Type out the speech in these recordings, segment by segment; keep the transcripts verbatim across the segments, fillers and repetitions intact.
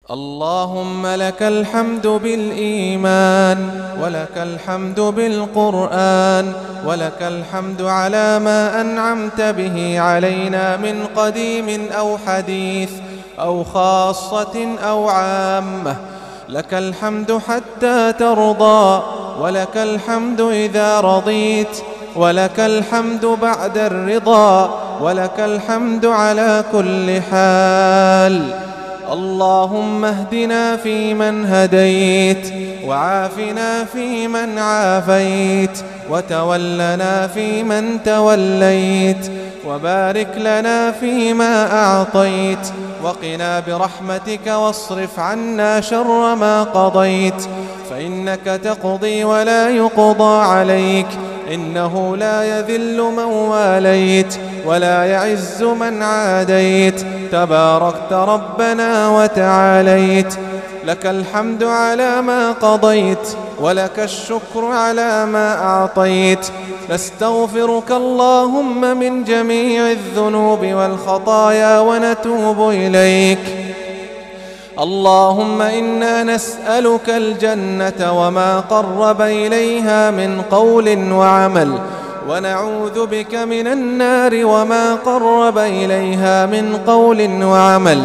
اللهم لك الحمد بالإيمان، ولك الحمد بالقرآن، ولك الحمد على ما أنعمت به علينا من قديم أو حديث أو خاصة أو عامة. لك الحمد حتى ترضى، ولك الحمد إذا رضيت، ولك الحمد بعد الرضا، ولك الحمد على كل حال. اللهم اهدنا فيمن هديت، وعافنا فيمن عافيت، وتولنا فيمن توليت، وبارك لنا فيما أعطيت، وقنا برحمتك واصرف عنا شر ما قضيت، فإنك تقضي ولا يقضى عليك، إنه لا يذل من واليت ولا يعز من عاديت، تباركت ربنا وتعاليت. لك الحمد على ما قضيت، ولك الشكر على ما أعطيت. نستغفرك اللهم من جميع الذنوب والخطايا ونتوب إليك. اللهم إنا نسألك الجنة وما قرب إليها من قول وعمل، ونعوذ بك من النار وما قرب إليها من قول وعمل.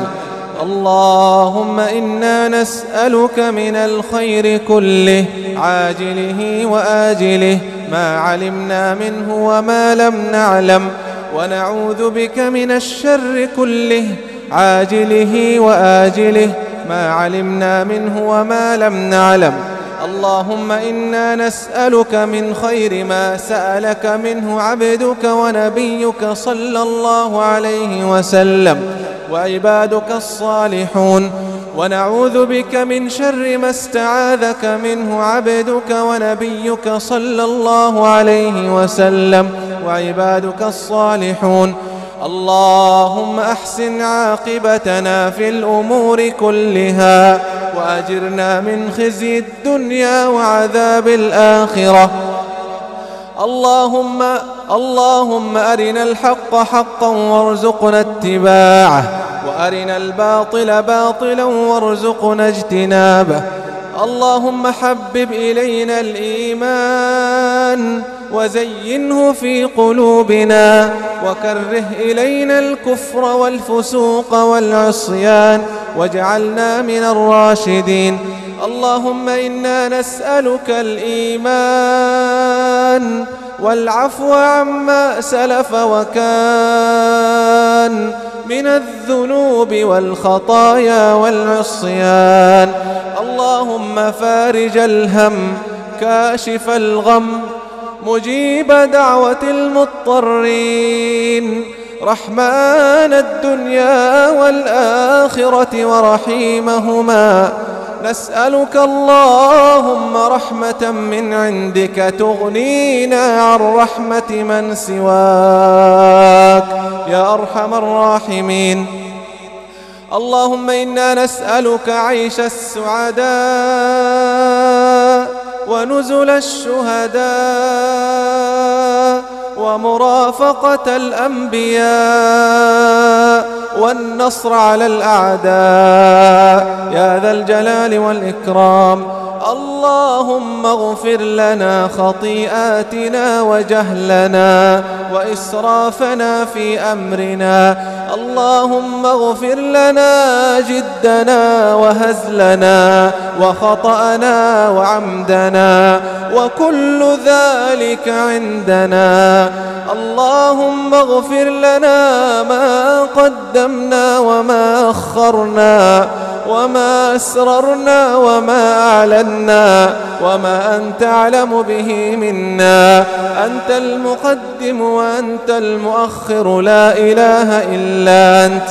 اللهم إنا نسألك من الخير كله عاجله وآجله ما علمنا منه وما لم نعلم، ونعوذ بك من الشر كله عاجله وآجله ما علمنا منه وما لم نعلم. اللهم إنا نسألك من خير ما سألك منه عبدك ونبيك صلى الله عليه وسلم وعبادك الصالحون، ونعوذ بك من شر ما استعاذك منه عبدك ونبيك صلى الله عليه وسلم وعبادك الصالحون. اللهم أحسن عاقبتنا في الأمور كلها، وأجرنا من خزي الدنيا وعذاب الآخرة. اللهم اللهم أرنا الحق حقا وارزقنا اتباعه، وأرنا الباطل باطلا وارزقنا اجتنابه. اللهم حبب إلينا الإيمان وزينه في قلوبنا، وكره إلينا الكفر والفسوق والعصيان، واجعلنا من الراشدين. اللهم إنا نسألك الإيمان والعفو عما سلف وكان من الذنوب والخطايا والعصيان. اللهم فارج الهم، كاشف الغم، مجيب دعوة المضطرين، رحمن الدنيا والآخرة ورحيمهما. نسألك اللهم رحمة من عندك تغنينا عن رحمة من سواك يا أرحم الراحمين. اللهم إنا نسألك عيش السعداء ونزل الشهداء ومرافقة الأنبياء والنصر على الأعداء يا ذا الجلال والإكرام. اللهم اغفر لنا خطيئاتنا وجهلنا وإسرافنا في أمرنا. اللهم اغفر لنا جدنا وهزلنا وخطأنا وعمدنا وكل ذلك عندنا. اللهم اغفر لنا ما قدمنا وما أخرنا وما أسررنا وما أعلنا وما أنت أعلم به منا. أنت المقدم وأنت المؤخر، لا إله إلا أنت.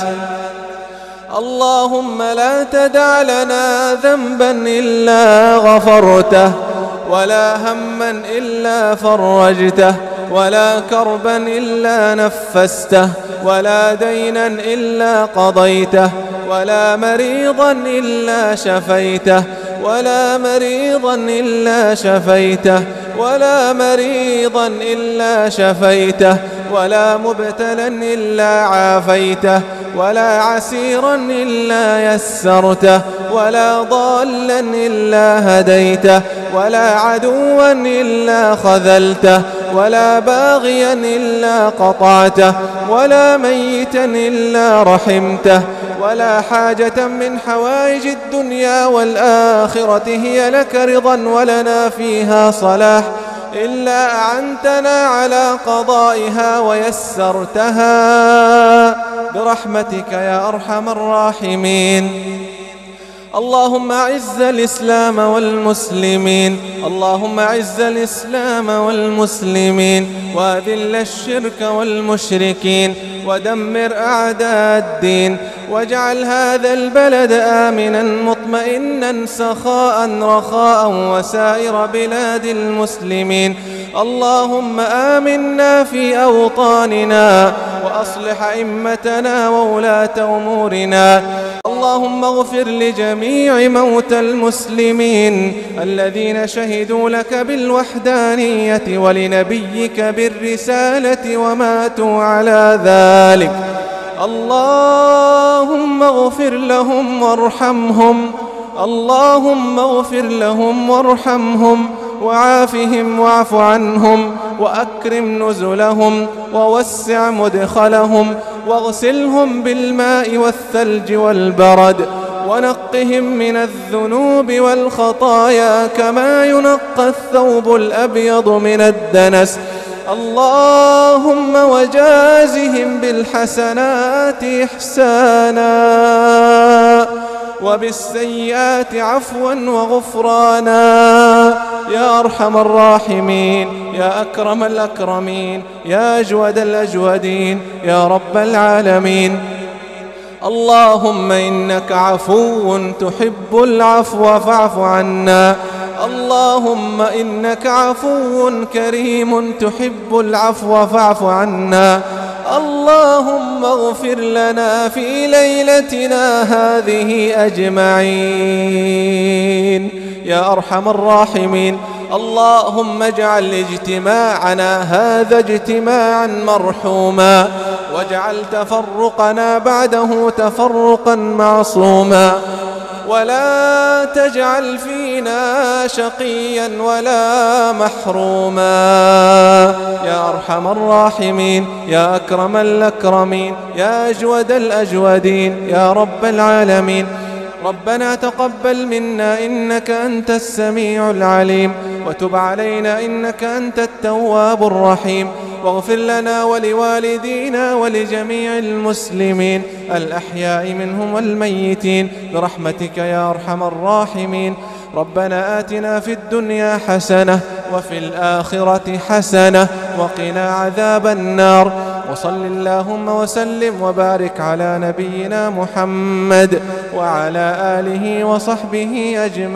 اللهم لا تدع لنا ذنبا إلا غفرته، ولا هما إلا فرجته، ولا كربا إلا نفسته، ولا دينا إلا قضيته، ولا مريضا إلا شفيته، ولا مريضا إلا شفيته، ولا مريضا إلا شفيته، ولا مبتلا إلا عافيته، ولا عسيرا إلا يسرته، ولا ضالا إلا هديته ولا عدوا إلا خذلته ولا باغيا إلا قطعته ولا ميتا إلا رحمته ولا حاجة من حوائج الدنيا والآخرة هي لك رضا ولنا فيها صلاح إلا أعنتنا على قضائها ويسرتها برحمتك يا أرحم الراحمين. اللهم أعز الإسلام والمسلمين اللهم أعز الإسلام والمسلمين وأذل الشرك والمشركين ودمر أعداء الدين واجعل هذا البلد آمنا مطمئنا سخاء رخاء وسائر بلاد المسلمين. اللهم آمنا في أوطاننا وأصلح أئمتنا وولاة أمورنا. اللهم اغفر لجميع موتى المسلمين الذين شهدوا لك بالوحدانية ولنبيك بالرسالة وماتوا على ذلك. اللهم اغفر لهم وارحمهم اللهم اغفر لهم وارحمهم وعافهم واعف عنهم وأكرم نزلهم ووسع مدخلهم واغسلهم بالماء والثلج والبرد ونقهم من الذنوب والخطايا كما ينقى الثوب الأبيض من الدنس. اللهم وجازهم بالحسنات إحسانا وبالسيئات عفوا وغفرانا يا أرحم الراحمين يا أكرم الأكرمين يا أجود الأجودين يا رب العالمين. اللهم إنك عفو تحب العفو فاعف عنا. اللهم إنك عفو كريم تحب العفو فاعف عنا. اللهم اغفر لنا في ليلتنا هذه أجمعين يا أرحم الراحمين. اللهم اجعل اجتماعنا هذا اجتماعا مرحوما واجعل تفرقنا بعده تفرقا معصوما ولا تجعل فينا شقيا ولا محروما يا أرحم الراحمين يا أكرم الأكرمين يا أجود الأجودين يا رب العالمين. ربنا تقبل منا إنك أنت السميع العليم وتب علينا إنك أنت التواب الرحيم واغفر لنا ولوالدينا ولجميع المسلمين الأحياء منهم والميتين برحمتك يا أرحم الراحمين. ربنا آتنا في الدنيا حسنة وفي الآخرة حسنة وقنا عذاب النار. وصل اللهم وسلم وبارك على نبينا محمد وعلى آله وصحبه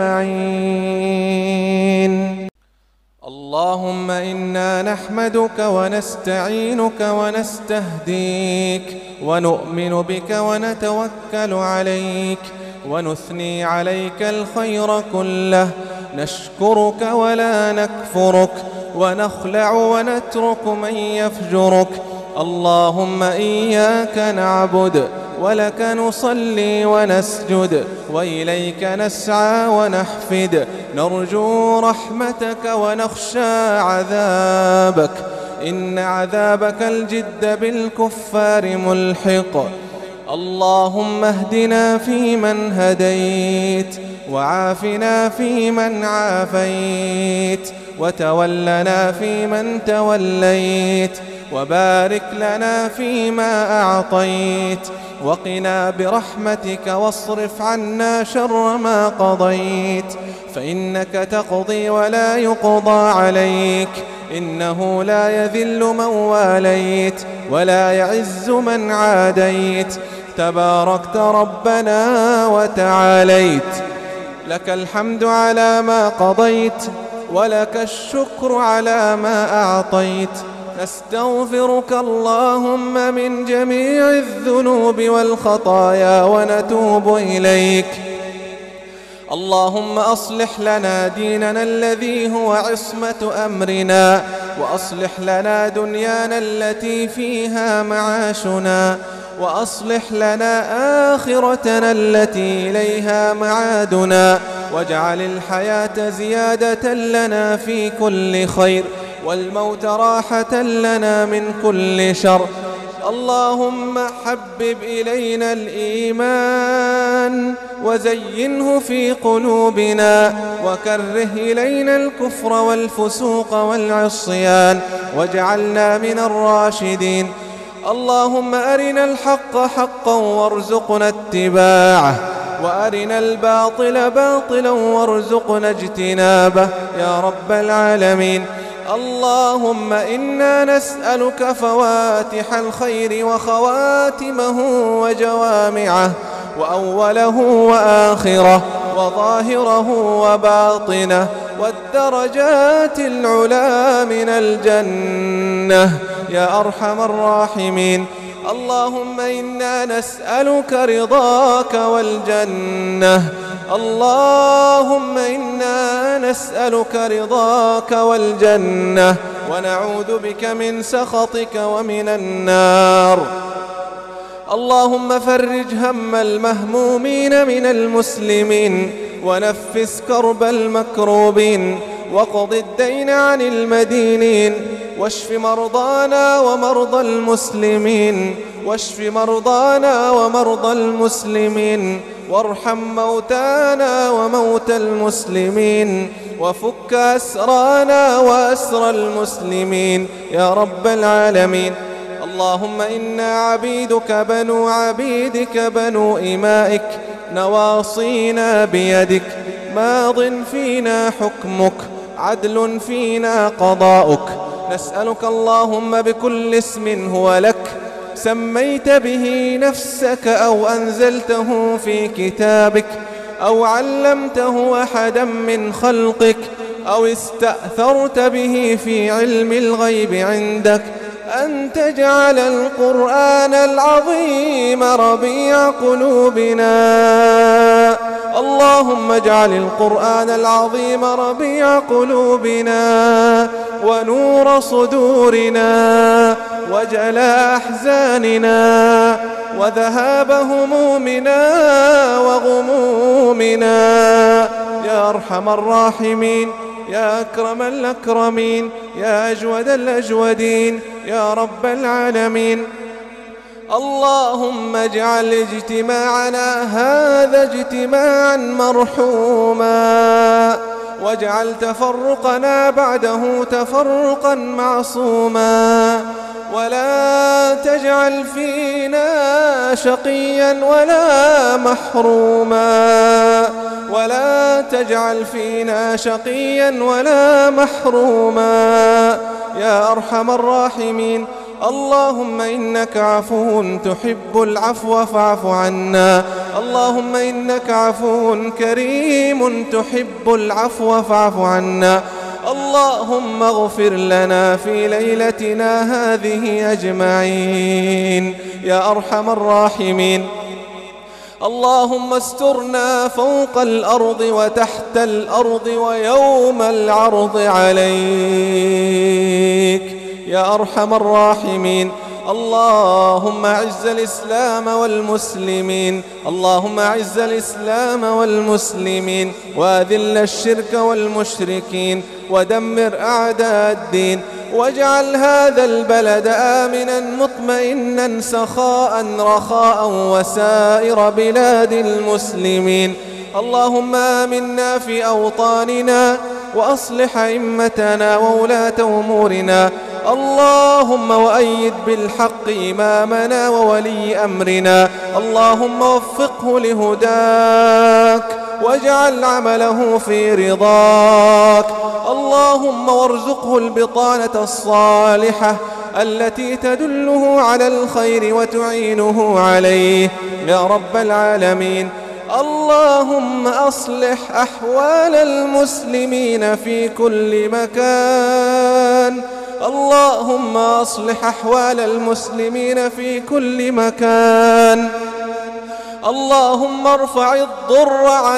أجمعين. اللهم إنا نحمدك ونستعينك ونستهديك ونؤمن بك ونتوكل عليك ونثني عليك الخير كله. نشكرك ولا نكفرك ونخلع ونترك من يفجرك. اللهم إياك نعبد ولك نصلي ونسجد وإليك نسعى ونحفد. نرجو رحمتك ونخشى عذابك إن عذابك الجد بالكفار ملحق. اللهم اهدنا فيمن هديت وعافنا فيمن عافيت وتولنا فيمن توليت وبارك لنا فيما أعطيت وقنا برحمتك واصرف عنا شر ما قضيت فإنك تقضي ولا يقضى عليك إنه لا يذل من واليت ولا يعز من عاديت تباركت ربنا وتعاليت. لك الحمد على ما قضيت ولك الشكر على ما أعطيت. نستغفرك اللهم من جميع الذنوب والخطايا ونتوب إليك. اللهم أصلح لنا ديننا الذي هو عصمة أمرنا وأصلح لنا دنيانا التي فيها معاشنا وأصلح لنا آخرتنا التي إليها معادنا، واجعل الحياة زيادة لنا في كل خير، والموت راحة لنا من كل شر. اللهم حبب إلينا الإيمان وزينه في قلوبنا، وكره إلينا الكفر والفسوق والعصيان، واجعلنا من الراشدين. اللهم أرنا الحق حقا وارزقنا اتباعه، وأرنا الباطل باطلا وارزقنا اجتنابه يا رب العالمين. اللهم إنا نسألك فواتح الخير وخواتمه وجوامعه، وأوله وآخره، وظاهره وباطنه، والدرجات العلى من الجنة يا أرحم الراحمين. اللهم إنا نسألك رضاك والجنة، اللهم إنا نسألك رضاك والجنة، ونعوذ بك من سخطك ومن النار. اللهم فرج هم المهمومين من المسلمين، ونفس كرب المكروبين، وقض الدين عن المدينين، واشف مرضانا ومرضى المسلمين، واشف مرضانا ومرضى المسلمين، وارحم موتانا وموتى المسلمين، وفك أسرانا وأسر المسلمين يا رب العالمين. اللهم إنا عبيدك بنو عبيدك بنو إمائك، نواصينا بيدك، ماض فينا حكمك، عدل فينا قضاؤك. نسألك اللهم بكل اسم هو لك سميت به نفسك أو أنزلته في كتابك أو علمته أحدا من خلقك أو استأثرت به في علم الغيب عندك، أن تجعل القرآن العظيم ربيع قلوبنا. اللهم اجعل القرآن العظيم ربيع قلوبنا ونور صدورنا وجلاء أحزاننا وذهاب همومنا وغمومنا يا أرحم الراحمين، يا أكرم الأكرمين، يا أجود الأجودين يا رب العالمين. اللهم اجعل اجتماعنا هذا اجتماعا مرحوما، واجعل تفرقنا بعده تفرقا معصوما، ولا تجعل فينا شقيا ولا محروما، ولا تجعل فينا شقيا ولا محروما يا أرحم الراحمين. اللهم إنك عفو تحب العفو فاعف عنا، اللهم إنك عفو كريم تحب العفو فاعف عنا. اللهم اغفر لنا في ليلتنا هذه أجمعين يا أرحم الراحمين. اللهم استرنا فوق الأرض وتحت الأرض ويوم العرض عليك يا أرحم الراحمين. اللهم أعز الإسلام والمسلمين، اللهم أعز الإسلام والمسلمين، وأذل الشرك والمشركين، ودمر أعداء الدين، واجعل هذا البلد آمنا مطمئنا سخاء رخاء وسائر بلاد المسلمين. اللهم آمنا في أوطاننا، وأصلح أئمتنا وولاة أمورنا. اللهم وأيد بالحق إمامنا وولي أمرنا، اللهم وفقه لهداك واجعل عمله في رضاك. اللهم وارزقه البطانة الصالحة التي تدله على الخير وتعينه عليه يا رب العالمين. اللهم أصلح أحوال المسلمين في كل مكان، اللهم أصلح أحوال المسلمين في كل مكان. اللهم ارفع الضر عن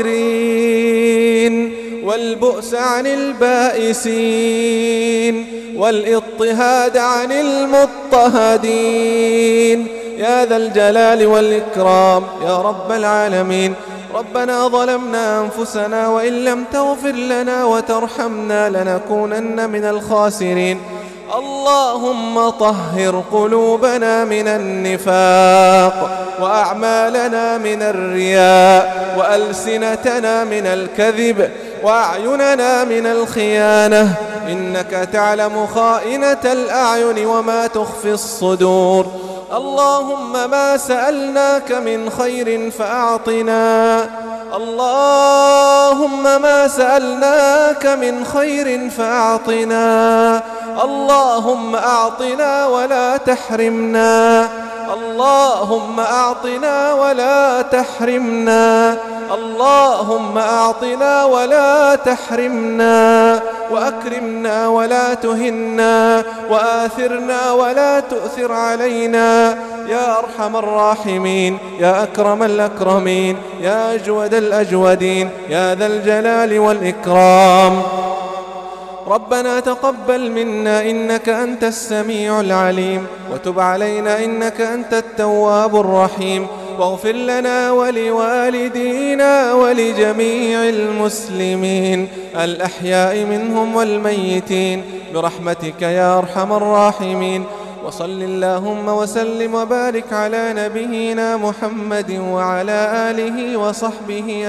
المتضررين والبؤس عن البائسين، والاضطهاد عن المضطهدين يا ذا الجلال والإكرام يا رب العالمين. ربنا ظلمنا أنفسنا وإن لم تغفر لنا وترحمنا لنكونن من الخاسرين. اللهم طهر قلوبنا من النفاق وأعمالنا من الرياء وألسنتنا من الكذب وأعيننا من الخيانة، إنك تعلم خائنة الأعين وما تخفي الصدور. اللهم ما سألناك من خير فأعطنا، اللهم ما سألناك من خير فأعطنا، اللهم أعطنا ولا تحرمنا، اللهم أعطنا ولا تحرمنا، اللهم أعطنا ولا تحرمنا، وأكرمنا ولا تهنا، وآثرنا ولا تؤثر علينا يا أرحم الراحمين يا أكرم الأكرمين يا أجود الأجودين يا ذا الجلال والإكرام. ربنا تقبل منا إنك أنت السميع العليم، وتب علينا إنك أنت التواب الرحيم، واغفر لنا ولوالدينا ولجميع المسلمين الأحياء منهم والميتين برحمتك يا أرحم الراحمين. وصل اللهم وسلم وبارك على نبينا محمد وعلى آله وصحبه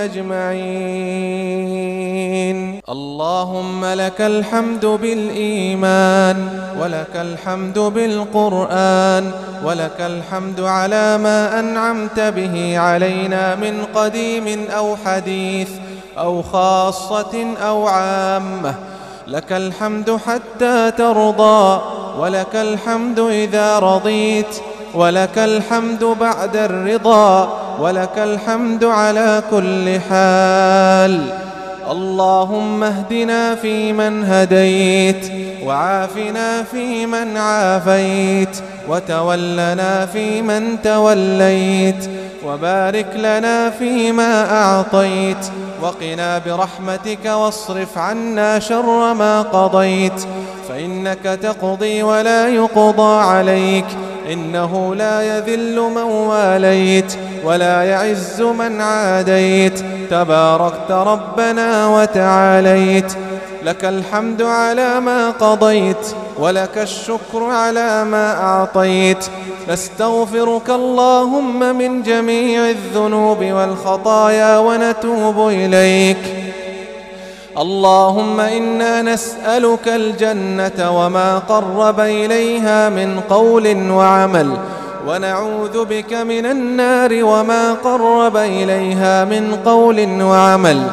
أجمعين. اللهم لك الحمد بالإيمان، ولك الحمد بالقرآن، ولك الحمد على ما أنعمت به علينا من قديم أو حديث أو خاصة أو عامة. لك الحمد حتى ترضى، ولك الحمد إذا رضيت، ولك الحمد بعد الرضا، ولك الحمد على كل حال. اللهم اهدنا فيمن هديت، وعافنا فيمن عافيت، وتولنا فيمن توليت، وبارك لنا فيما أعطيت، وقنا برحمتك واصرف عنا شر ما قضيت، فإنك تقضي ولا يقضى عليك، إنه لا يذل من واليت ولا يعز من عاديت، تباركت ربنا وتعاليت. لك الحمد على ما قضيت، ولك الشكر على ما أعطيت. نستغفرك اللهم من جميع الذنوب والخطايا ونتوب إليك. اللهم إنا نسألك الجنة وما قرب إليها من قول وعمل، ونعوذ بك من النار وما قرب إليها من قول وعمل.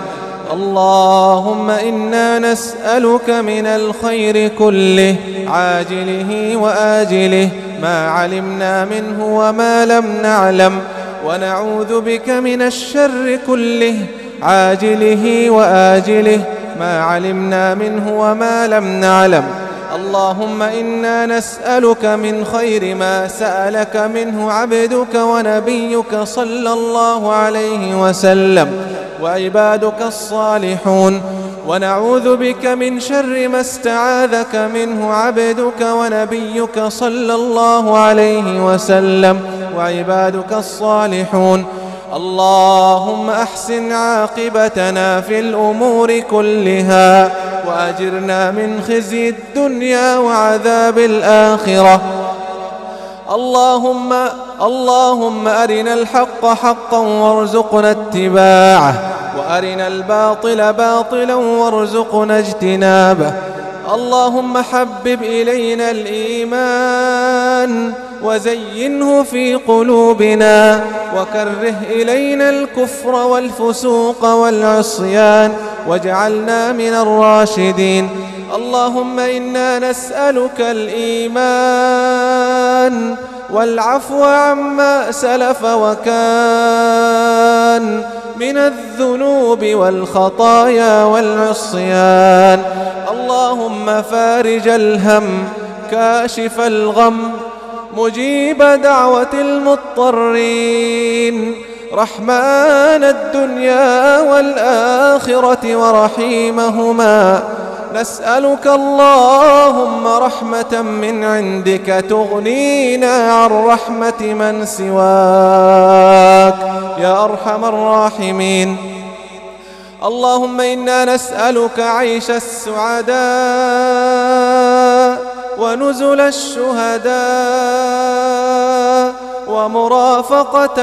اللهم إنا نسألك من الخير كله عاجله وآجله ما علمنا منه وما لم نعلم، ونعوذ بك من الشر كله عاجله وآجله ما علمنا منه وما لم نعلم. اللهم إنا نسألك من خير ما سألك منه عبدك ونبيك صلى الله عليه وسلم وعبادك الصالحون، ونعوذ بك من شر ما استعاذك منه عبدك ونبيك صلى الله عليه وسلم وعبادك الصالحون. اللهم أحسن عاقبتنا في الأمور كلها، وأجرنا من خزي الدنيا وعذاب الآخرة. اللهم اللهم أرنا الحق حقا وارزقنا اتباعه، وأرنا الباطل باطلا وارزقنا اجتنابه. اللهم حبب إلينا الإيمان وزينه في قلوبنا، وكره إلينا الكفر والفسوق والعصيان واجعلنا من الراشدين. اللهم إنا نسألك الإيمان والعفو عما سلف وكان من الذنوب والخطايا والعصيان. اللهم فارج الهم كاشف الغم مجيب دعوة المضطرين، رحمن الدنيا والآخرة ورحيمهما، نسألك اللهم رحمة من عندك تغنينا عن رحمة من سواك يا أرحم الراحمين. اللهم إنا نسألك عيش السعداء ونزل الشهداء ومرافقة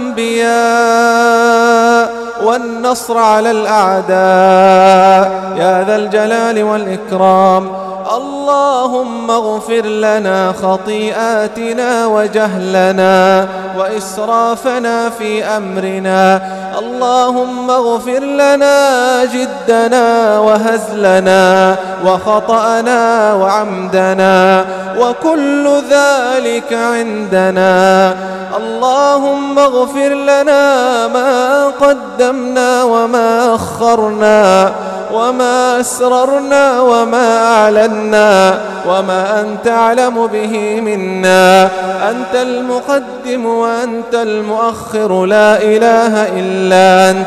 الأنبياء والنصر على الأعداء يا ذا الجلال والإكرام. اللهم اغفر لنا خطيئاتنا وجهلنا وإسرافنا في أمرنا. اللهم اغفر لنا جدنا وهزلنا وخطأنا وعمدنا وكل ذلك عندنا. اللهم اغفر لنا ما قدمنا وما أخرنا وما أسررنا وما أعلنا وما أنت أعلم به منا. أنت المقدم وأنت المؤخر لا إله إلا أنت.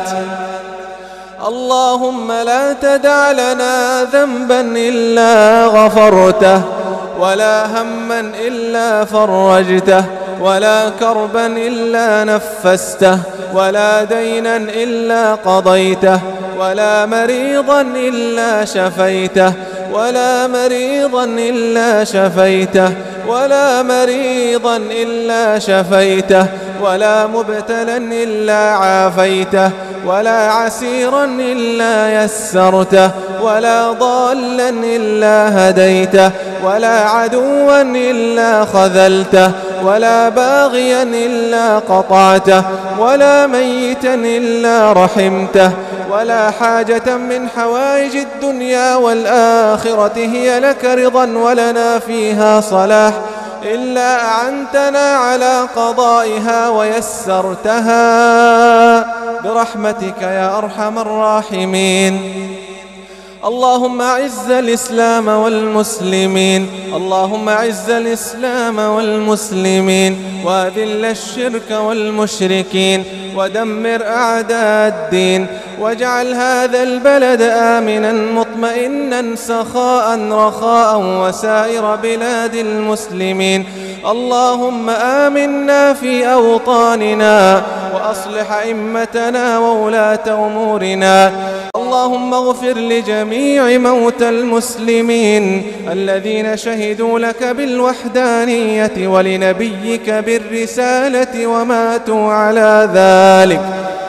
اللهم لا تدع لنا ذنبا إلا غفرته ولا هما إلا فرجته ولا كربا إلا نفسته ولا دينا إلا قضيته ولا مريضا إلا شفيته ولا مريضا إلا شفيته ولا مريضا إلا شفيته ولا مبتلا إلا عافيته ولا عسيرا إلا يسرته ولا ضالا إلا هديته ولا عدوا إلا خذلته ولا باغيا إلا قطعته ولا ميتا إلا رحمته ولا حاجة من حوائج الدنيا والآخرة هي لك رضا ولنا فيها صلاح إلا أعنتنا على قضائها ويسرتها برحمتك يا أرحم الراحمين. اللهم أعز الإسلام والمسلمين. اللهم أعز الإسلام والمسلمين وأذل الشرك والمشركين ودمر أعداء الدين واجعل هذا البلد آمنا مطمئنا سخاء رخاء وسائر بلاد المسلمين. اللهم آمنا في أوطاننا وأصلح أئمتنا وولاة أمورنا. اللهم اغفر لجميع موتى المسلمين الذين شهدوا لك بالوحدانية ولنبيك بالرسالة وماتوا على ذلك.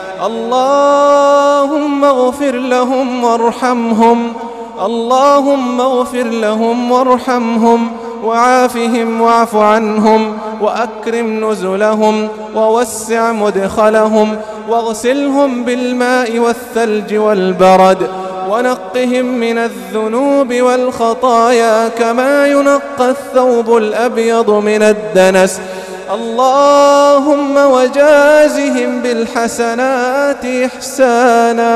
اللهم اغفر لهم وارحمهم. اللهم اغفر لهم وارحمهم وعافهم واعف عنهم وأكرم نزلهم ووسع مدخلهم واغسلهم بالماء والثلج والبرد ونقهم من الذنوب والخطايا كما ينقى الثوب الأبيض من الدنس. اللهم وجازهم بالحسنات إحسانا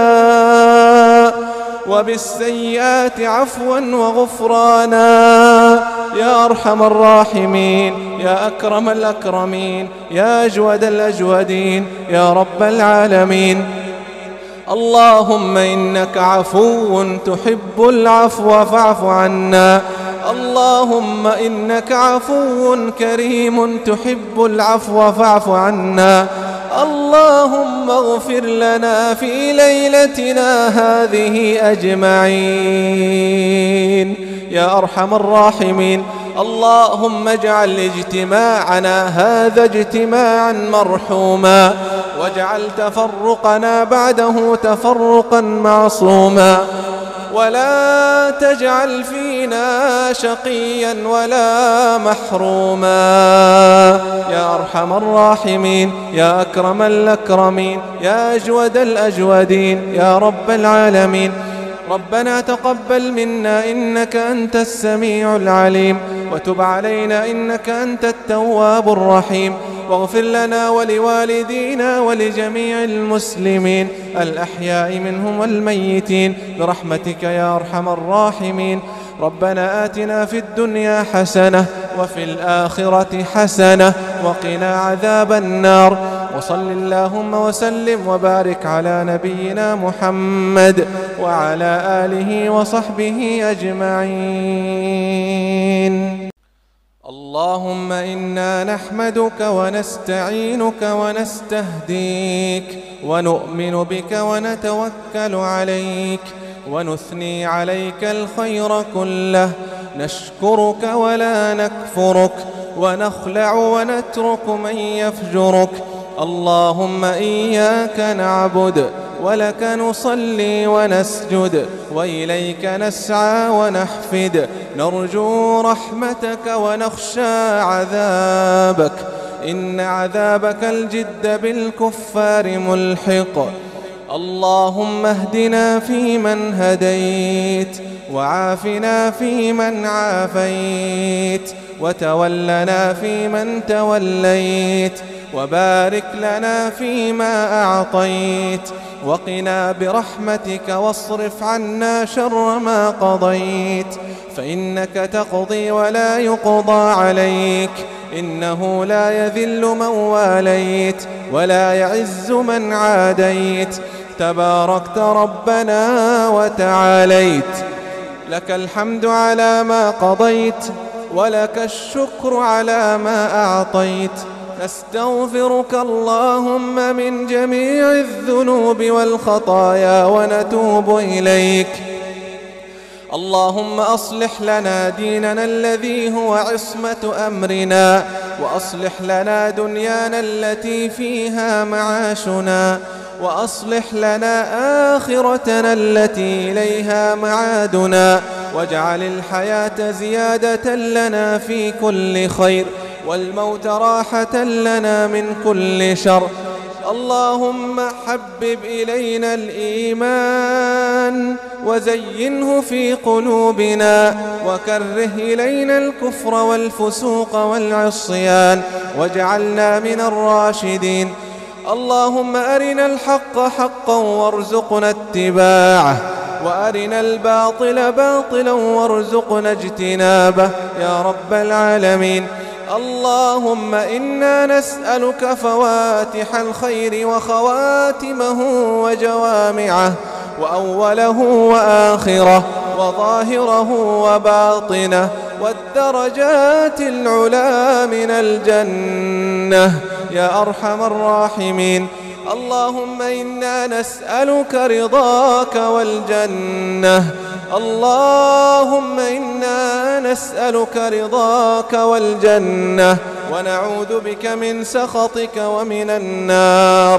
وبالسيئات عفوا وغفرانا يا أرحم الراحمين يا أكرم الأكرمين يا أجود الأجودين يا رب العالمين. اللهم إنك عفو تحب العفو فاعف عنا. اللهم إنك عفو كريم تحب العفو فاعف عنا. اللهم اغفر لنا في ليلتنا هذه أجمعين يا أرحم الراحمين. اللهم اجعل اجتماعنا هذا اجتماعا مرحوما واجعل تفرقنا بعده تفرقا معصوما ولا تجعل فينا شقيا ولا محروما يا أرحم الراحمين يا أكرم الأكرمين يا أجود الأجودين يا رب العالمين. ربنا تقبل منا إنك أنت السميع العليم وتب علينا إنك أنت التواب الرحيم واغفر لنا ولوالدينا ولجميع المسلمين الأحياء منهم والميتين برحمتك يا أرحم الراحمين. ربنا آتنا في الدنيا حسنة وفي الآخرة حسنة وقنا عذاب النار. وصل اللهم وسلم وبارك على نبينا محمد وعلى آله وصحبه أجمعين. اللهم إنا نحمدك ونستعينك ونستهديك ونؤمن بك ونتوكل عليك ونثني عليك الخير كله، نشكرك ولا نكفرك، ونخلع ونترك من يفجرك. اللهم إياك نعبد ولك نصلي ونسجد وإليك نسعى ونحفد، نرجو رحمتك ونخشى عذابك، إن عذابك الجد بالكفار ملحق. اللهم اهدنا فيمن هديت، وعافنا فيمن عافيت، وتولنا فيمن توليت، وبارك لنا فيما أعطيت، وقنا برحمتك واصرف عنا شر ما قضيت، فإنك تقضي ولا يقضى عليك، إنه لا يذل من واليت ولا يعز من عاديت، تباركت ربنا وتعاليت. لك الحمد على ما قضيت، ولك الشكر على ما أعطيت. نستغفرك اللهم من جميع الذنوب والخطايا ونتوب إليك. اللهم أصلح لنا ديننا الذي هو عصمة أمرنا، وأصلح لنا دنيانا التي فيها معاشنا، وأصلح لنا آخرتنا التي إليها معادنا، واجعل الحياة زيادة لنا في كل خير، والموت راحة لنا من كل شر. اللهم حبب إلينا الإيمان وزينه في قلوبنا، وكره إلينا الكفر والفسوق والعصيان، واجعلنا من الراشدين. اللهم أرنا الحق حقا وارزقنا اتباعه، وأرنا الباطل باطلا وارزقنا اجتنابه يا رب العالمين. اللهم إنا نسألك فواتح الخير وخواتمه وجوامعه، وأوله وآخره، وظاهره وباطنه، والدرجات العلا من الجنة يا أرحم الراحمين. اللهم إنا نسألك رضاك والجنة، اللهم إنا نسألك رضاك والجنة، ونعوذ بك من سخطك ومن النار.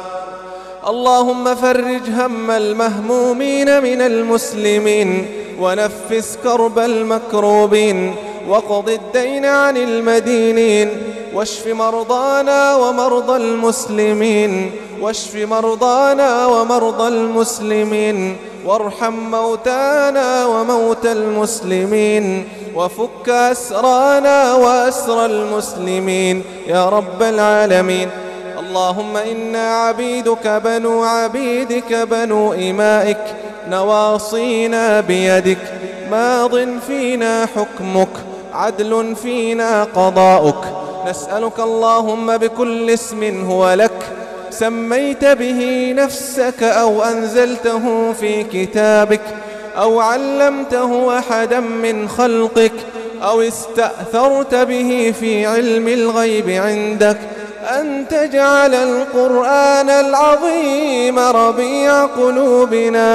اللهم فرج هم المهمومين من المسلمين، ونفس كرب المكروبين، وقض الدين عن المدينين، واشف مرضانا ومرضى المسلمين، واشف مرضانا ومرضى المسلمين، وارحم موتانا وموتى المسلمين، وفك أسرانا وأسر المسلمين يا رب العالمين. اللهم إنا عبيدك بنو عبيدك بنو إمائك، نواصينا بيدك، ماض فينا حكمك، عدل فينا قضاؤك. نسألك اللهم بكل اسم هو لك سميت به نفسك أو أنزلته في كتابك أو علمته أحدا من خلقك أو استأثرت به في علم الغيب عندك، أن تجعل القرآن العظيم ربيع قلوبنا.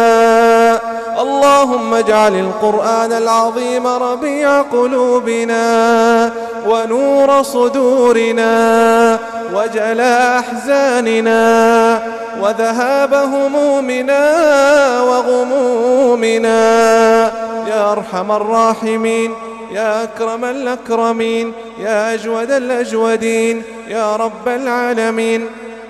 اللهم اجعل القرآن العظيم ربيع قلوبنا ونور صدورنا وجلاء أحزاننا وذهاب همومنا وغمومنا يا أرحم الراحمين، يا أكرم الأكرمين، يا أجود الأجودين، يا رب العالمين.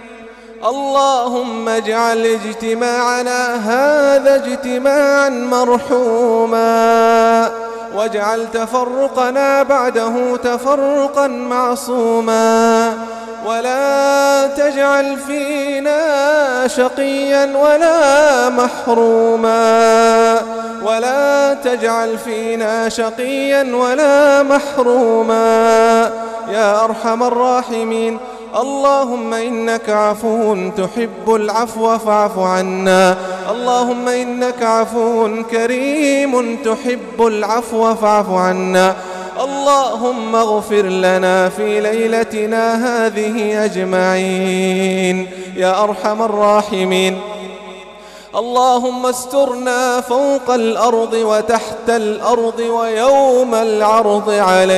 اللهم اجعل اجتماعنا هذا اجتماعا مرحوما، واجعل تفرقنا بعده تفرقا معصوما، ولا تجعل فينا شقيا ولا محروما، ولا تجعل فينا شقيا ولا محروما يا أرحم الراحمين. اللهم إنك عفو تحب العفو فاعف عنا. اللهم إنك عفو كريم تحب العفو فاعف عنا. اللهم اغفر لنا في ليلتنا هذه أجمعين يا أرحم الراحمين. اللهم استرنا فوق الأرض وتحت الأرض ويوم العرض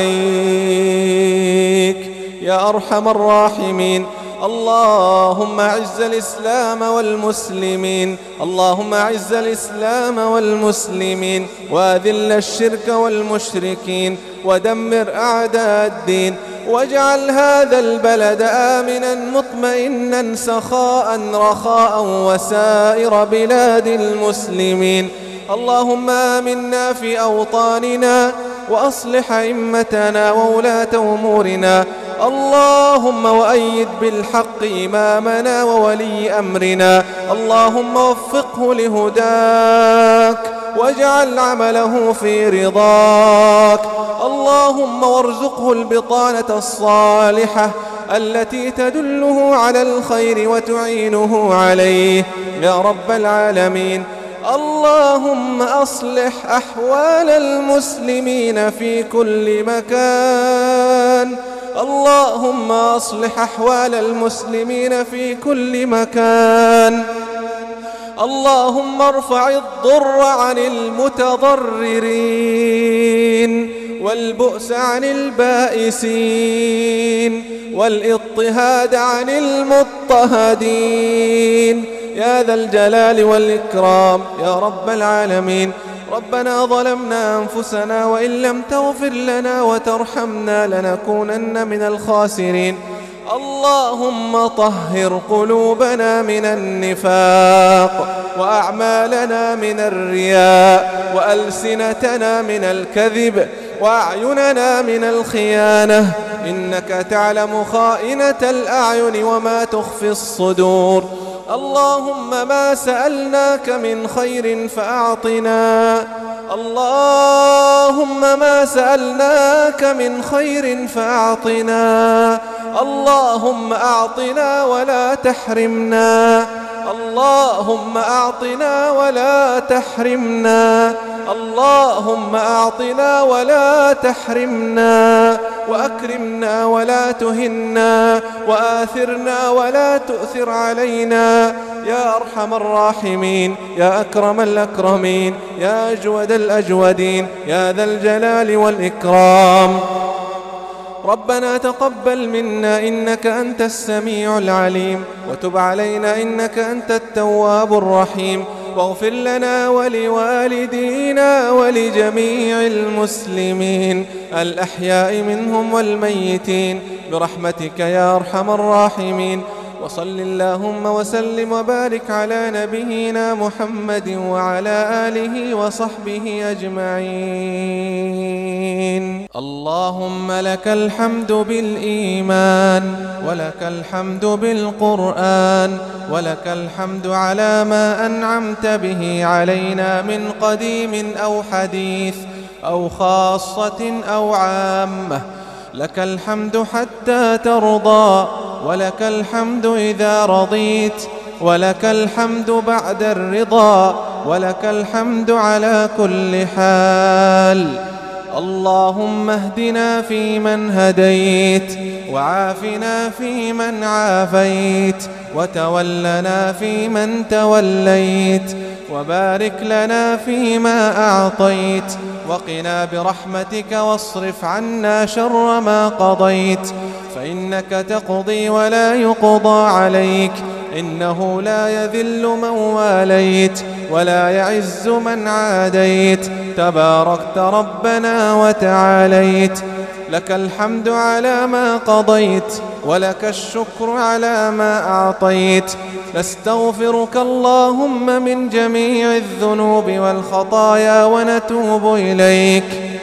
عليك يا أرحم الراحمين. اللهم أعز الإسلام والمسلمين. اللهم أعز الإسلام والمسلمين وأذل الشرك والمشركين ودمر أعداء الدين، واجعل هذا البلد آمنا مطمئنا سخاء رخاء وسائر بلاد المسلمين. اللهم آمنا في أوطاننا وأصلح أئمتنا وولاة أمورنا. اللهم وأيد بالحق إمامنا وولي أمرنا. اللهم وفقه لهداك واجعل عمله في رضاك. اللهم وارزقه البطانة الصالحة التي تدله على الخير وتعينه عليه يا رب العالمين. اللهم أصلح أحوال المسلمين في كل مكان. اللهم أصلح أحوال المسلمين في كل مكان. اللهم ارفع الضر عن المتضررين والبؤس عن البائسين والاضطهاد عن المضطهدين يا ذا الجلال والإكرام يا رب العالمين. ربنا ظلمنا أنفسنا وإن لم تغفر لنا وترحمنا لنكونن من الخاسرين. اللهم طهر قلوبنا من النفاق وأعمالنا من الرياء وألسنتنا من الكذب وأعيننا من الخيانة، إنك تعلم خائنة الأعين وما تخفي الصدور. اللهم ما سألناك من خير فأعطنا. اللهم ما سألناك من خير فأعطنا. اللهم أعطنا ولا تحرمنا. اللهم أعطنا ولا تحرمنا. اللهم أعطنا ولا تحرمنا، وأكرمنا ولا تهنا، وآثرنا ولا تؤثر علينا يا أرحم الراحمين يا أكرم الأكرمين يا أجود الأجودين يا ذا الجلال والإكرام. ربنا تقبل منا إنك أنت السميع العليم، وتب علينا إنك أنت التواب الرحيم، واغفر لنا ولوالدينا ولجميع المسلمين الأحياء منهم والميتين برحمتك يا أرحم الراحمين. وصل اللهم وسلم وبارك على نبينا محمد وعلى آله وصحبه أجمعين. اللهم لك الحمد بالإيمان، ولك الحمد بالقرآن، ولك الحمد على ما أنعمت به علينا من قديم أو حديث أو خاصة أو عامة. لك الحمد حتى ترضى، ولك الحمد إذا رضيت، ولك الحمد بعد الرضا، ولك الحمد على كل حال. اللهم اهدنا فيمن هديت، وعافنا فيمن عافيت، وتولنا فيمن توليت، وبارك لنا فيما أعطيت، وقنا برحمتك واصرف عنا شر ما قضيت، فإنك تقضي ولا يقضى عليك، إنه لا يذل من واليت ولا يعز من عاديت، تباركت ربنا وتعاليت. لك الحمد على ما قضيت، ولك الشكر على ما أعطيت. نستغفرك اللهم من جميع الذنوب والخطايا ونتوب إليك.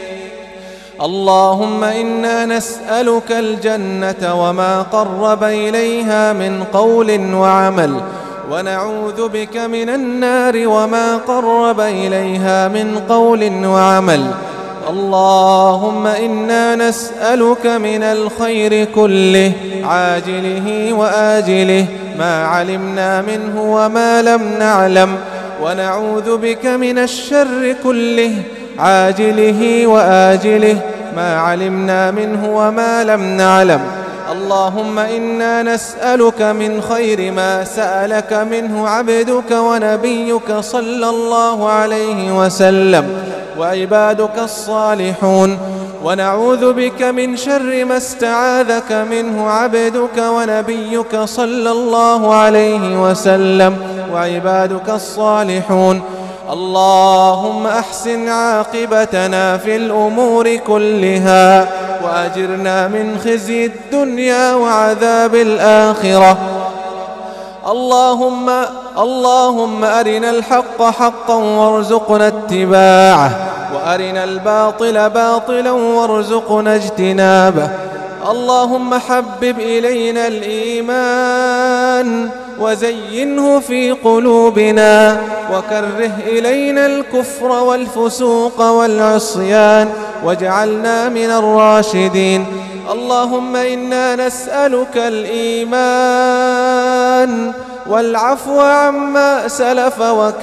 اللهم إنا نسألك الجنة وما قرب إليها من قول وعمل، ونعوذ بك من النار وما قرب إليها من قول وعمل. اللهم إنا نسألك من الخير كله عاجله وآجله ما علمنا منه وما لم نعلم، ونعوذ بك من الشر كله عاجله وآجله ما علمنا منه وما لم نعلم. اللهم إنا نسألك من خير ما سألك منه عبدك ونبيك صلى الله عليه وسلم وعبادك الصالحون، ونعوذ بك من شر ما استعاذك منه عبدك ونبيك صلى الله عليه وسلم وعبادك الصالحون. اللهم أحسن عاقبتنا في الأمور كلها وأجرنا من خزي الدنيا وعذاب الآخرة. اللهم اللهم أرنا الحق حقا وارزقنا اتباعه، وأرنا الباطل باطلا وارزقنا اجتنابه. اللهم حبب إلينا الإيمان وزينه في قلوبنا، وكره إلينا الكفر والفسوق والعصيان واجعلنا من الراشدين. اللهم إنا نسألك الإيمان والعفو عما سلف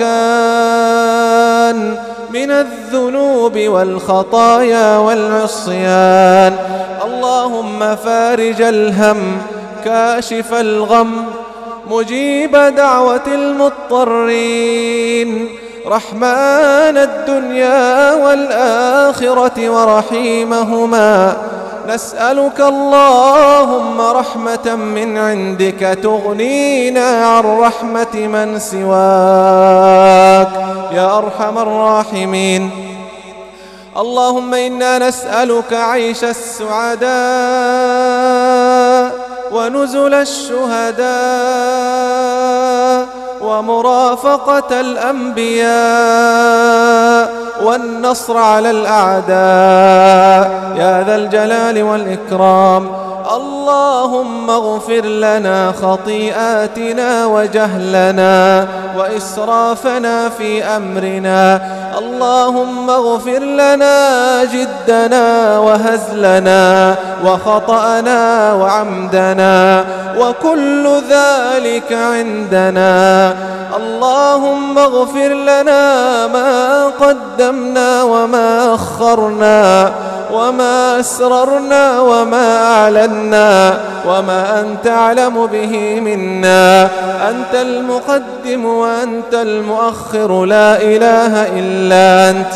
وكان من الذنوب والخطايا والعصيان. اللهم فارج الهم كاشف الغم مجيب دعوة المضطرين رحمن الدنيا والآخرة ورحيمهما، نسألك اللهم رحمة من عندك تغنينا عن رحمة من سواك يا أرحم الراحمين. اللهم إنا نسألك عيش السعداء ونزل الشهداء ومرافقة الأنبياء والنصر على الأعداء يا ذا الجلال والإكرام. اللهم اغفر لنا خطيئاتنا وجهلنا وإسرافنا في أمرنا. اللهم اغفر لنا جدنا وهزلنا وخطأنا وعمدنا وكل ذلك عندنا. اللهم اغفر لنا ما قدمنا وما أخرنا وما أسررنا وما أعلنا وما أنت أعلم به منا. أنت المقدم وأنت المؤخر، لا إله إلا أنت.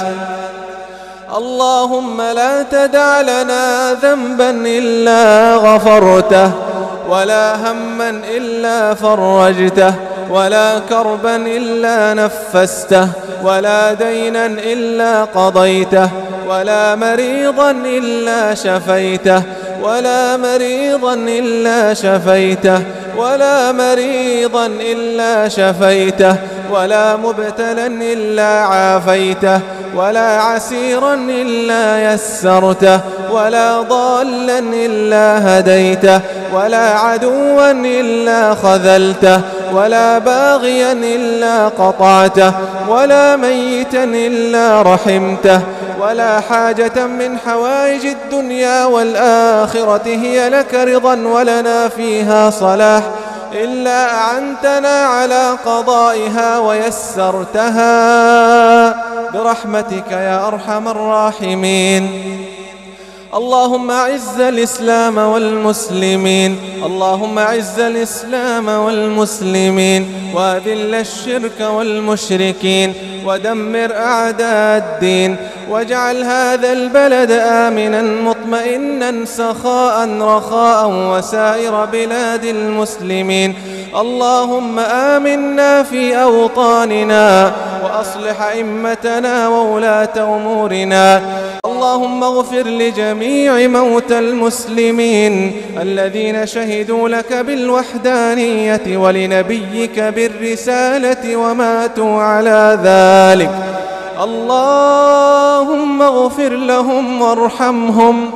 اللهم لا تدع لنا ذنبا إلا غفرته، ولا هما إلا فرجته، ولا كربا إلا نفسته، ولا دينا إلا قضيته، ولا مريضا إلا شفيته، ولا مريضا إلا شفيته، ولا مريضا إلا شفيته، ولا مبتلا إلا عافيته، ولا عسيرا إلا يسرته، ولا ضالا إلا هديته، ولا عدوا إلا خذلته، ولا باغيا إلا قطعته، ولا ميتا إلا رحمته، ولا حاجة من حوائج الدنيا والآخرة هي لك رضا ولنا فيها صلاح إلا أعنتنا على قضائها ويسرتها برحمتك يا أرحم الراحمين. اللهم أعز الإسلام والمسلمين، اللهم أعز الإسلام والمسلمين، وأذل الشرك والمشركين، ودمر أعداء الدين، واجعل هذا البلد آمنا مطمئنا سخاء رخاء وسائر بلاد المسلمين. اللهم آمنا في أوطاننا وأصلح أئمتنا وولاة أمورنا. اللهم اغفر لجميع موتى المسلمين الذين شهدوا لك بالوحدانية ولنبيك بالرسالة وماتوا على ذلك. اللهم اغفر لهم وارحمهم،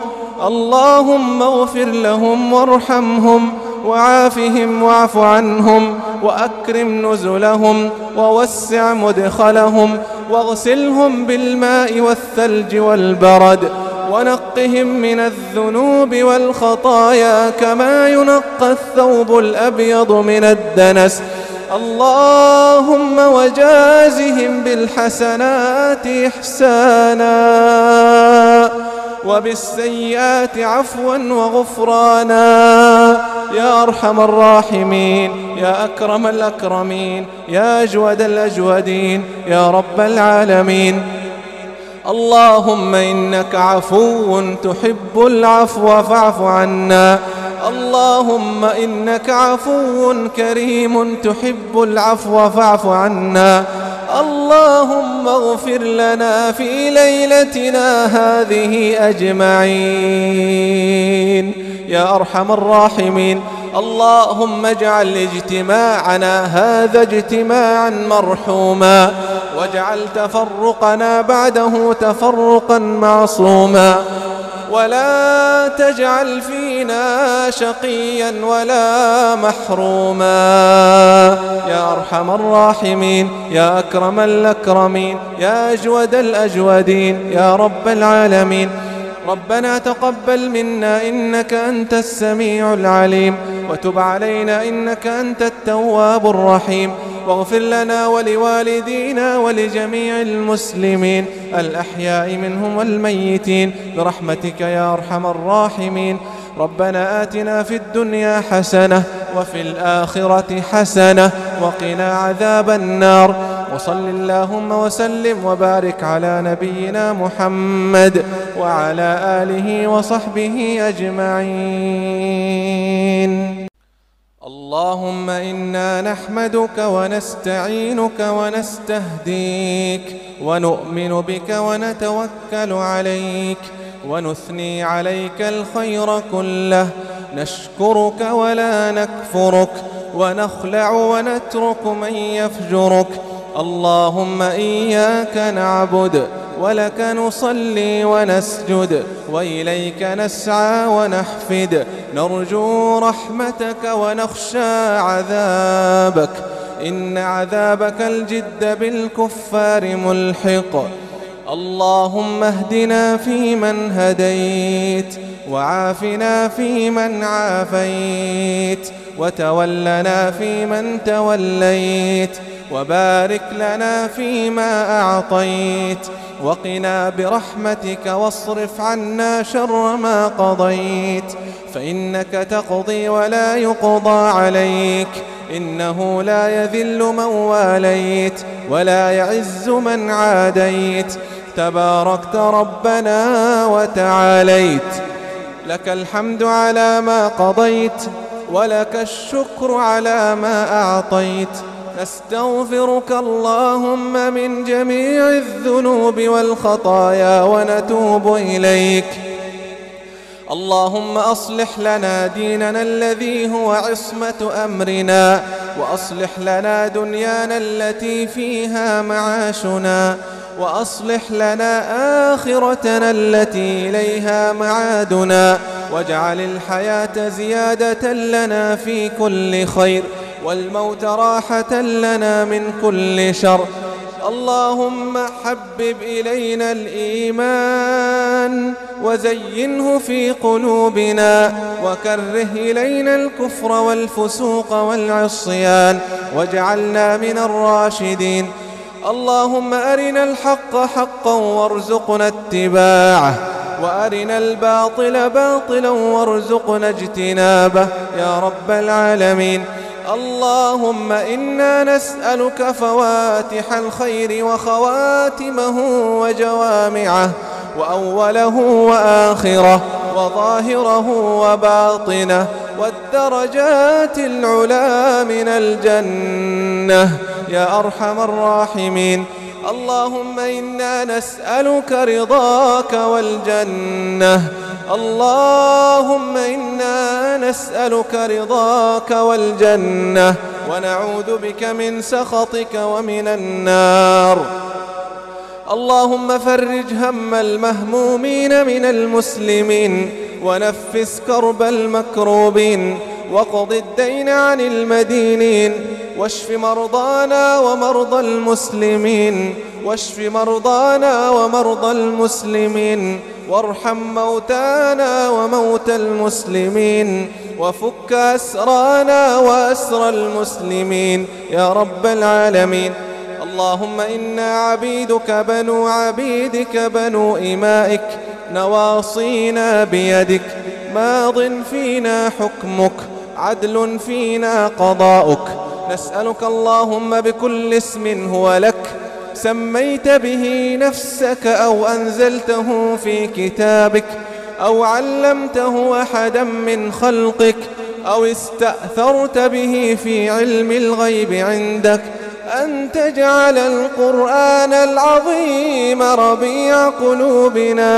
اللهم اغفر لهم وارحمهم وعافهم واعف عنهم وأكرم نزلهم ووسع مدخلهم واغسلهم بالماء والثلج والبرد ونقهم من الذنوب والخطايا كما ينقى الثوب الأبيض من الدنس. اللهم وجازهم بالحسنات إحسانا وبالسيئات عفوا وغفرانا يا أرحم الراحمين يا أكرم الأكرمين يا أجود الأجودين يا رب العالمين. اللهم إنك عفو تحب العفو فاعف عنا. اللهم إنك عفو كريم تحب العفو فاعف عنا. اللهم اغفر لنا في ليلتنا هذه أجمعين يا أرحم الراحمين. اللهم اجعل اجتماعنا هذا اجتماعا مرحوما واجعل تفرقنا بعده تفرقا معصوما ولا تجعل فينا شقيا ولا محروما يا أرحم الراحمين يا أكرم الأكرمين يا أجود الأجودين يا رب العالمين. ربنا تقبل منا إنك أنت السميع العليم وتب علينا إنك أنت التواب الرحيم واغفر لنا ولوالدينا ولجميع المسلمين الأحياء منهم والميتين برحمتك يا أرحم الراحمين. ربنا آتنا في الدنيا حسنة وفي الآخرة حسنة وقنا عذاب النار. وصل اللهم وسلم وبارك على نبينا محمد وعلى آله وصحبه أجمعين. اللهم إنا نحمدك ونستعينك ونستهديك ونؤمن بك ونتوكل عليك ونثني عليك الخير كله. نشكرك ولا نكفرك ونخلع ونترك من يفجرك. اللهم إياك نعبد ولك نصلي ونسجد وإليك نسعى ونحفد. نرجو رحمتك ونخشى عذابك إن عذابك الجد بالكفار ملحق. اللهم اهدنا فيمن هديت وعافنا فيمن عافيت وتولنا فيمن توليت وبارك لنا فيما أعطيت وقنا برحمتك واصرف عنا شر ما قضيت فإنك تقضي ولا يقضى عليك إنه لا يذل من واليت ولا يعز من عاديت تباركت ربنا وتعاليت. لك الحمد على ما قضيت ولك الشكر على ما أعطيت. نستغفرك اللهم من جميع الذنوب والخطايا ونتوب إليك. اللهم أصلح لنا ديننا الذي هو عصمة أمرنا وأصلح لنا دنيانا التي فيها معاشنا وأصلح لنا آخرتنا التي إليها معادنا واجعل الحياة زيادة لنا في كل خير والموت راحة لنا من كل شر. اللهم حبب إلينا الإيمان وزينه في قلوبنا وكره إلينا الكفر والفسوق والعصيان واجعلنا من الراشدين. اللهم أرنا الحق حقا وارزقنا اتباعه وأرنا الباطل باطلا وارزقنا اجتنابه يا رب العالمين. اللهم إنا نسألك فواتح الخير وخواتمه وجوامعه وأوله وآخره وظاهره وباطنه والدرجات العلى من الجنة يا أرحم الراحمين. اللهم إنا نسألك رضاك والجنة. اللهم إنا نسألك رضاك والجنة ونعوذ بك من سخطك ومن النار. اللهم فرج هم المهمومين من المسلمين ونفس كرب المكروبين وقض الدين عن المدينين واشف مرضانا ومرضى المسلمين واشف مرضانا ومرضى المسلمين وارحم موتانا وموتى المسلمين وفك أسرانا وأسر المسلمين يا رب العالمين. اللهم إنا عبيدك بنو عبيدك بنو إمائك نواصينا بيدك ماض فينا حكمك عدل فينا قضاؤك. نسألك اللهم بكل اسم هو لك سميت به نفسك أو أنزلته في كتابك أو علمته أحدا من خلقك أو استأثرت به في علم الغيب عندك أن تجعل القرآن العظيم ربيع قلوبنا.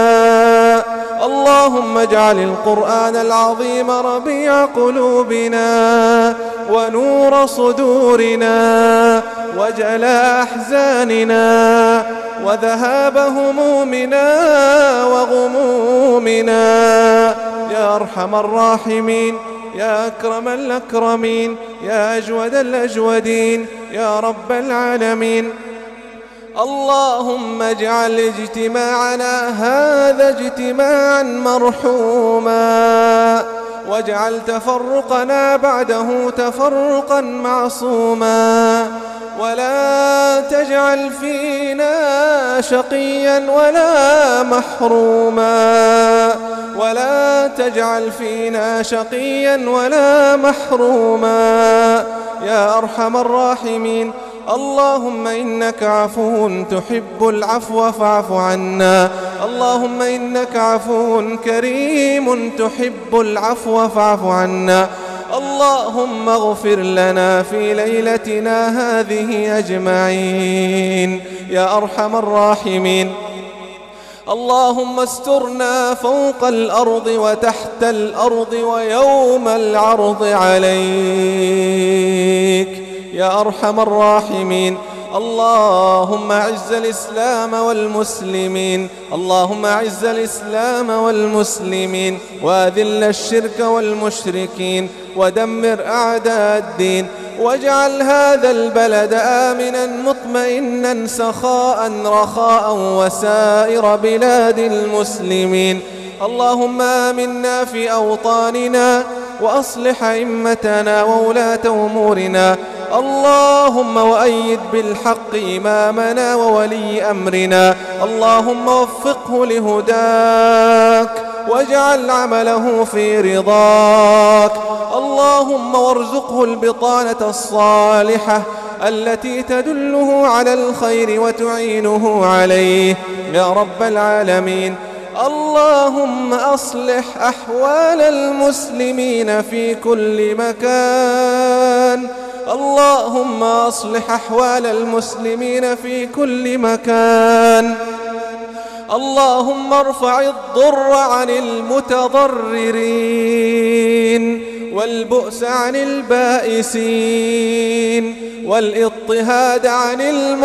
اللهم اجعل القرآن العظيم ربيع قلوبنا ونور صدورنا وجلاء أحزاننا وذهاب همومنا وغمومنا يا أرحم الراحمين يا أكرم الأكرمين يا أجود الأجودين يا رب العالمين. اللهم اجعل اجتماعنا هذا اجتماعا مرحوما واجعل تفرقنا بعده تفرقا معصوما ولا تجعل فينا شقيا ولا محروما ولا تجعل فينا شقيا ولا محروما يا أرحم الراحمين. اللهم إنك عفو تحب العفو فاعف عنا. اللهم إنك عفو كريم تحب العفو فاعف عنا. اللهم اغفر لنا في ليلتنا هذه أجمعين يا أرحم الراحمين. اللهم استرنا فوق الأرض وتحت الأرض ويوم العرض عليك يا أرحم الراحمين. اللهم أعز الإسلام والمسلمين اللهم أعز الإسلام والمسلمين وأذل الشرك والمشركين ودمر أعداء الدين واجعل هذا البلد آمنا مطمئنا سخاء رخاء وسائر بلاد المسلمين. اللهم آمنا في أوطاننا وأصلح أئمتنا وولاة أمورنا. اللهم وأيد بالحق إمامنا وولي أمرنا. اللهم وفقه لهداك واجعل عمله في رضاك. اللهم وارزقه البطانة الصالحة التي تدله على الخير وتعينه عليه يا رب العالمين. اللهم أصلح أحوال المسلمين في كل مكان. اللهم أصلح أحوال المسلمين في كل مكان. اللهم ارفع الضر عن المتضررين والبؤس عن البائسين والإضطهاد عن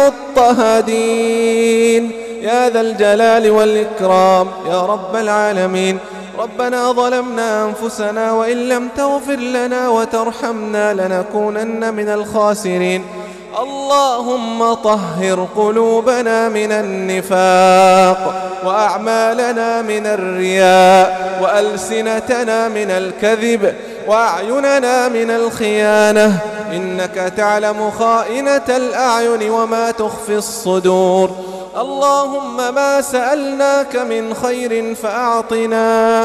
المضطهدين يا ذا الجلال والإكرام يا رب العالمين. ربنا ظلمنا أنفسنا وإن لم تغفر لنا وترحمنا لنكونن من الخاسرين. اللهم طهر قلوبنا من النفاق وأعمالنا من الرياء وألسنتنا من الكذب وأعيننا من الخيانة إنك تعلم خائنة الأعين وما تخفي الصدور. اللهم ما سألناك من خير فأعطنا.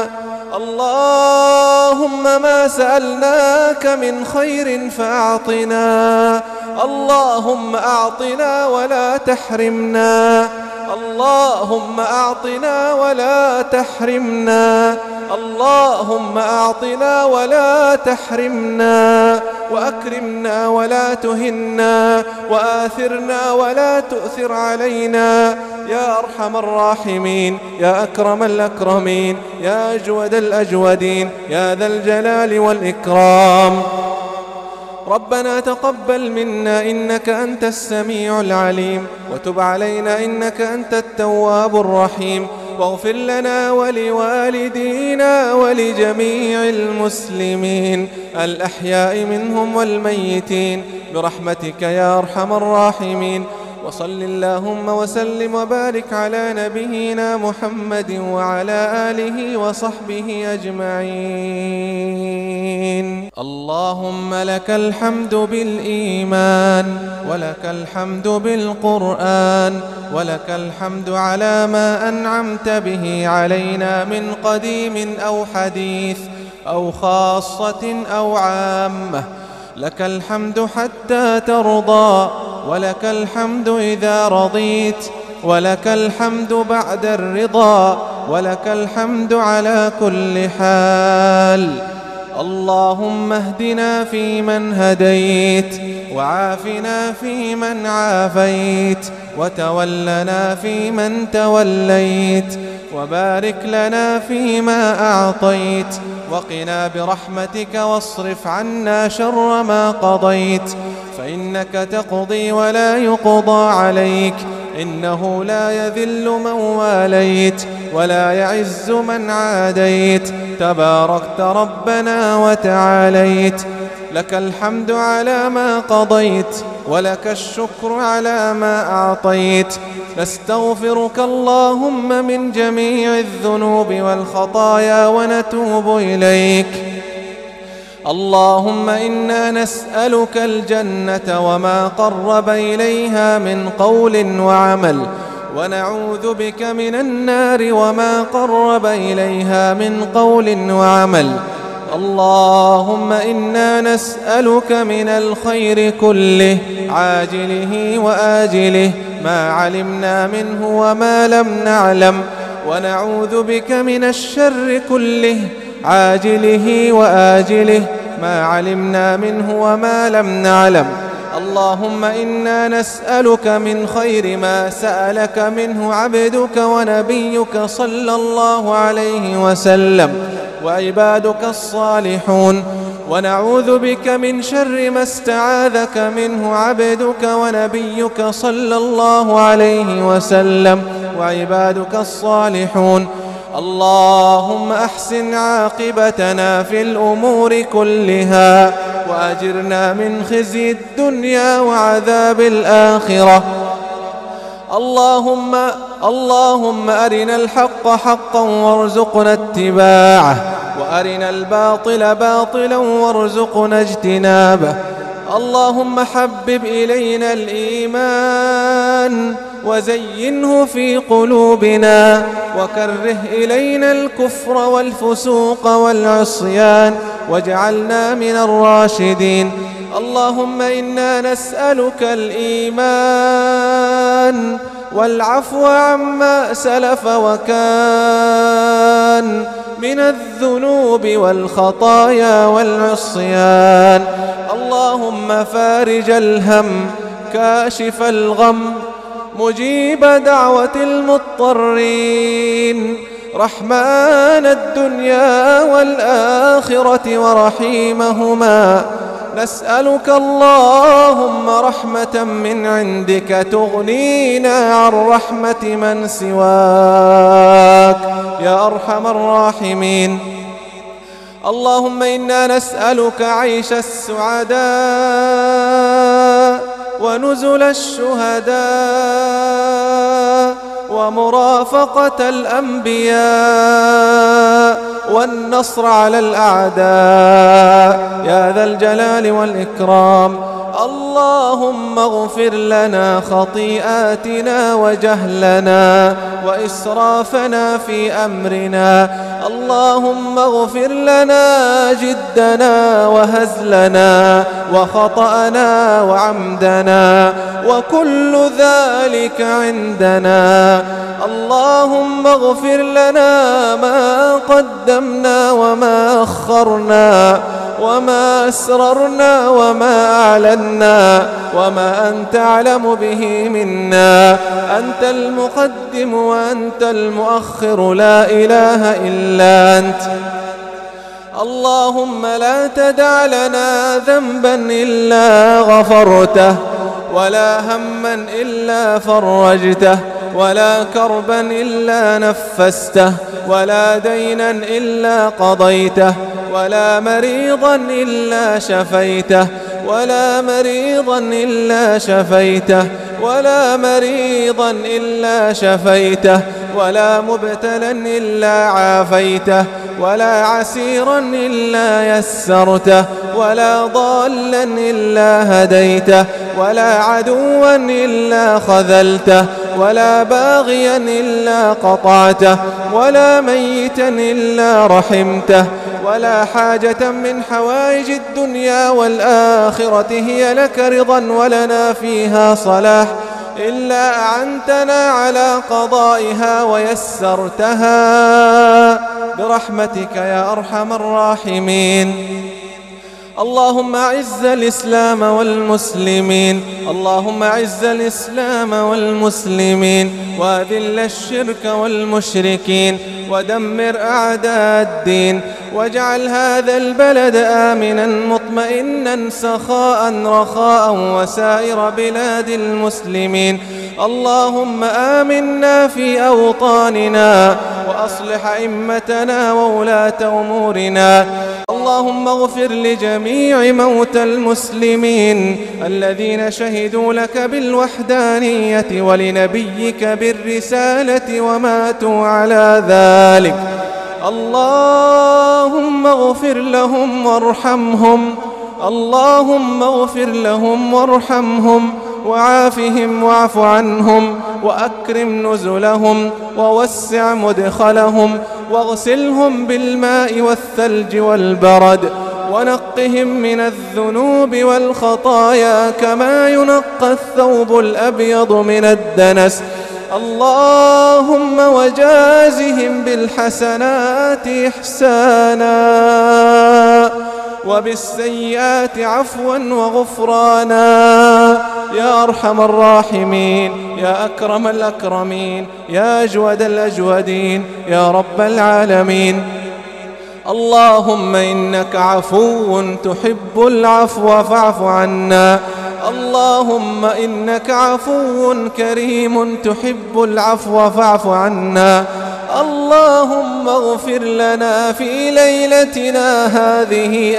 اللهم ما سألناك من خير فأعطنا. اللهم أعطنا ولا تحرمنا. اللهم أعطنا ولا تحرمنا. اللهم أعطنا ولا تحرمنا وأكرمنا ولا تهنا وآثرنا ولا تؤثر علينا يا أرحم الراحمين يا أكرم الأكرمين يا أجود الأجودين يا ذا الجلال والإكرام. ربنا تقبل منا إنك أنت السميع العليم وتب علينا إنك أنت التواب الرحيم واغفر لنا ولوالدينا ولجميع المسلمين الأحياء منهم والميتين برحمتك يا أرحم الراحمين. وصل اللهم وسلم وبارك على نبينا محمد وعلى آله وصحبه أجمعين. اللهم لك الحمد بالإيمان، ولك الحمد بالقرآن، ولك الحمد على ما أنعمت به علينا من قديم أو حديث أو خاصة أو عامة. لك الحمد حتى ترضى، ولك الحمد إذا رضيت، ولك الحمد بعد الرضا، ولك الحمد على كل حال. اللهم اهدنا فيمن هديت، وعافنا فيمن عافيت، وتولنا فيمن توليت، وبارك لنا فيما أعطيت، وقنا برحمتك واصرف عنا شر ما قضيت، فإنك تقضي ولا يقضى عليك، إنه لا يذل من واليت ولا يعز من عاديت، تباركت ربنا وتعاليت. لك الحمد على ما قضيت، ولك الشكر على ما أعطيت. نستغفرك اللهم من جميع الذنوب والخطايا ونتوب إليك. اللهم إنا نسألك الجنة وما قرب إليها من قول وعمل، ونعوذ بك من النار وما قرب إليها من قول وعمل. اللهم إنا نسألك من الخير كله عاجله وآجله ما علمنا منه وما لم نعلم، ونعوذ بك من الشر كله عاجله وآجله ما علمنا منه وما لم نعلم. اللهم إنا نسألك من خير ما سألك منه عبدك ونبيك صلى الله عليه وسلم وعبادك الصالحون، ونعوذ بك من شر ما استعاذك منه عبدك ونبيك صلى الله عليه وسلم وعبادك الصالحون. اللهم أحسن عاقبتنا في الأمور كلها، وأجرنا من خزي الدنيا وعذاب الآخرة. اللهم اللهم أرنا الحق حقا وارزقنا اتباعه، وأرنا الباطل باطلا وارزقنا اجتنابه. اللهم حبب إلينا الإيمان وزينه في قلوبنا، وكره إلينا الكفر والفسوق والعصيان، واجعلنا من الراشدين. اللهم إنا نسألك الإيمان والعفو عما سلف وكان من الذنوب والخطايا والعصيان. اللهم فارج الهم، كاشف الغم، مجيب دعوة المضطرين، رحمن الدنيا والآخرة ورحيمهما. نسألك اللهم رحمة من عندك تغنينا عن رحمة من سواك يا أرحم الراحمين. اللهم إنا نسألك عيش السعداء ونزل الشهداء ومرافقة الأنبياء والنصر على الأعداء يا ذا الجلال والإكرام. اللهم اغفر لنا خطيئاتنا وجهلنا وإسرافنا في أمرنا. اللهم اغفر لنا جدنا وهزلنا وخطأنا وعمدنا وكل ذلك عندنا. اللهم اغفر لنا ما قدمنا وما أخرنا وما أسررنا وما أعلنا وما أنت أعلم به منا. أنت المقدم وأنت المؤخر، لا إله إلا أنت. اللهم لا تدع لنا ذنبا إلا غفرته، ولا هما إلا فرجته، ولا كربا إلا نفسته، ولا دينا إلا قضيته، ولا مريضا إلا شفيته، ولا مريضا إلا شفيته ولا مريضا إلا شفيته ولا مبتلا إلا عافيته ولا عسيرا إلا يسرته ولا ضالا إلا هديته ولا عدوا إلا خذلته ولا باغيا إلا قطعته ولا ميتا إلا رحمته ولا حاجة من حوائج الدنيا والآخرة هي لك رضا ولنا فيها صلاح إلا أعنتنا على قضائها ويسرتها برحمتك يا أرحم الراحمين. اللهم أعز الإسلام والمسلمين اللهم أعز الإسلام والمسلمين وأذل الشرك والمشركين ودمر أعداء الدين واجعل هذا البلد آمنا مطمئنا سخاء رخاء وسائر بلاد المسلمين. اللهم آمنا في أوطاننا وأصلح أئمتنا وولاة أمورنا. اللهم اغفر لجميع موتى المسلمين الذين شهدوا لك بالوحدانية ولنبيك بالرسالة وماتوا على ذلك. اللهم اغفر لهم وارحمهم اللهم اغفر لهم وارحمهم وعافهم واعف عنهم وأكرم نزلهم ووسع مدخلهم واغسلهم بالماء والثلج والبرد ونقهم من الذنوب والخطايا كما ينقى الثوب الأبيض من الدنس. اللهم وجازهم بالحسنات إحسانا وبالسيئات عفوا وغفرانا يا أرحم الراحمين يا أكرم الأكرمين يا أجود الأجودين يا رب العالمين. اللهم إنك عفو تحب العفو فاعف عنا. اللهم إنك عفو كريم تحب العفو فاعف عنا. اللهم اغفر لنا في ليلتنا هذه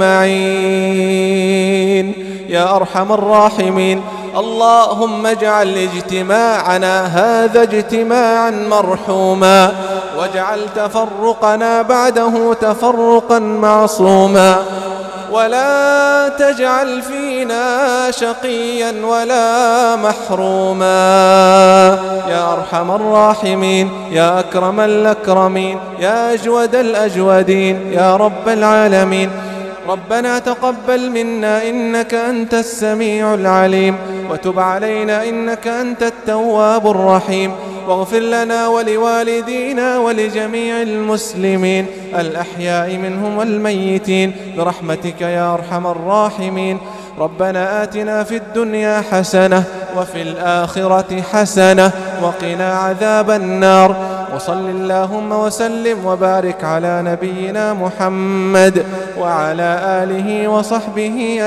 أجمعين يا أرحم الراحمين. اللهم اجعل اجتماعنا هذا اجتماعا مرحوما واجعل تفرقنا بعده تفرقا معصوما ولا تجعل فينا شقيا ولا محروما يا أرحم الراحمين يا أكرم الأكرمين يا أجود الأجودين يا رب العالمين. ربنا تقبل منا إنك أنت السميع العليم وتب علينا إنك أنت التواب الرحيم واغفر لنا ولوالدينا ولجميع المسلمين الأحياء منهم والميتين برحمتك يا أرحم الراحمين. ربنا آتنا في الدنيا حسنة وفي الآخرة حسنة وقنا عذاب النار. وصل اللهم وسلم وبارك على نبينا محمد وعلى آله وصحبه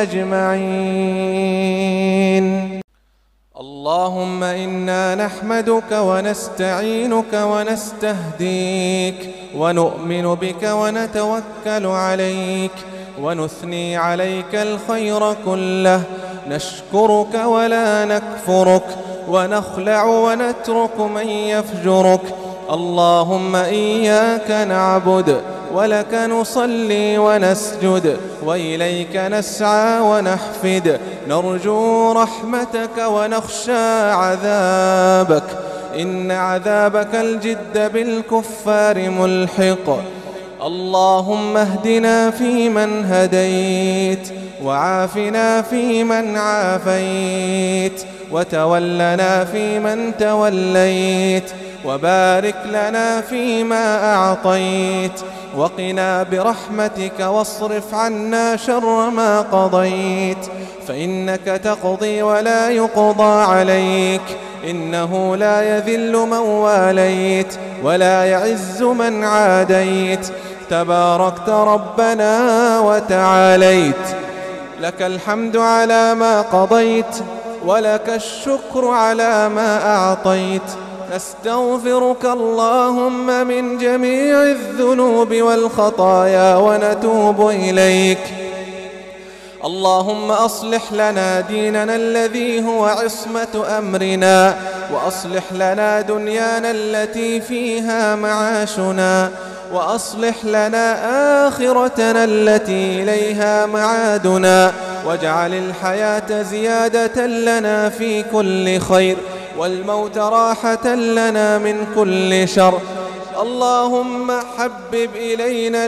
أجمعين. اللهم إنا نحمدك ونستعينك ونستهديك ونؤمن بك ونتوكل عليك ونثني عليك الخير كله. نشكرك ولا نكفرك ونخلع ونترك من يفجرك. اللهم إياك نعبد ولك نصلي ونسجد وإليك نسعى ونحفد. نرجو رحمتك ونخشى عذابك إن عذابك الجد بالكفار ملحق. اللهم اهدنا فيمن هديت وعافنا فيمن عافيت وتولنا فيمن توليت وبارك لنا فيما أعطيت وقنا برحمتك واصرف عنا شر ما قضيت فإنك تقضي ولا يقضى عليك إنه لا يذل من واليت ولا يعز من عاديت تباركت ربنا وتعاليت. لك الحمد على ما قضيت ولك الشكر على ما أعطيت. نستغفرك اللهم من جميع الذنوب والخطايا ونتوب إليك. اللهم أصلح لنا ديننا الذي هو عصمة أمرنا، وأصلح لنا دنيانا التي فيها معاشنا، وأصلح لنا آخرتنا التي إليها معادنا، واجعل الحياة زيادة لنا في كل خير، والموت راحة لنا من كل شر. اللهم حبب إلينا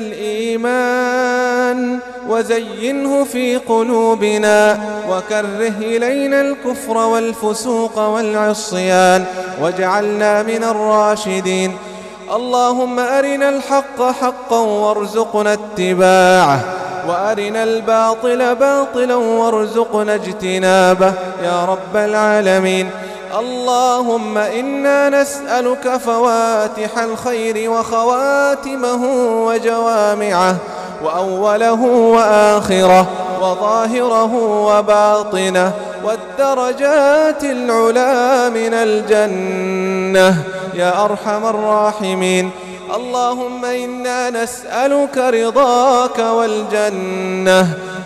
الإيمان وزينه في قلوبنا، وكره إلينا الكفر والفسوق والعصيان، واجعلنا من الراشدين. اللهم أرنا الحق حقا وارزقنا اتباعه، وأرنا الباطل باطلا وارزقنا اجتنابه يا رب العالمين. اللهم إنا نسألك فواتح الخير وخواتمه وجوامعه، وأوله وآخره، وظاهره وباطنه، والدرجات العلا من الجنة يا أرحم الراحمين. اللهم إنا نسألك رضاك والجنة،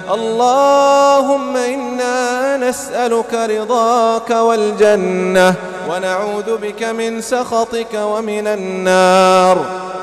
اللهم إنا نسألك رضاك والجنة، ونعوذ بك من سخطك ومن النار.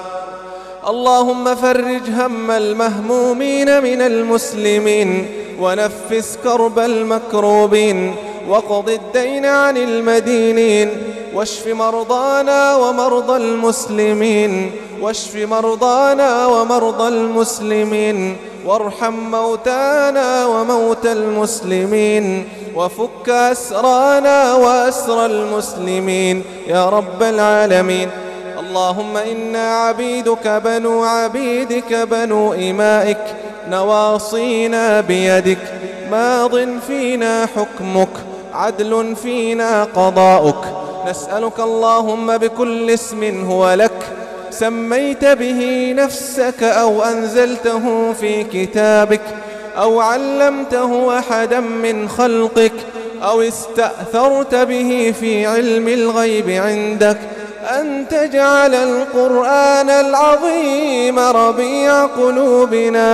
اللهم فرج هم المهمومين من المسلمين، ونفس كرب المكروبين، وقض الدين عن المدينين، واشف مرضانا ومرضى المسلمين، واشف مرضانا ومرضى المسلمين، وارحم موتانا وموتى المسلمين، وفك أسرانا وأسر المسلمين يا رب العالمين. اللهم إنا عبيدك بنو عبيدك بنو إمائك، نواصينا بيدك، ماض فينا حكمك، عدل فينا قضاؤك. نسألك اللهم بكل اسم هو لك سميت به نفسك أو أنزلته في كتابك أو علمته أحدا من خلقك أو استأثرت به في علم الغيب عندك، أن تجعل القرآن العظيم ربيع قلوبنا.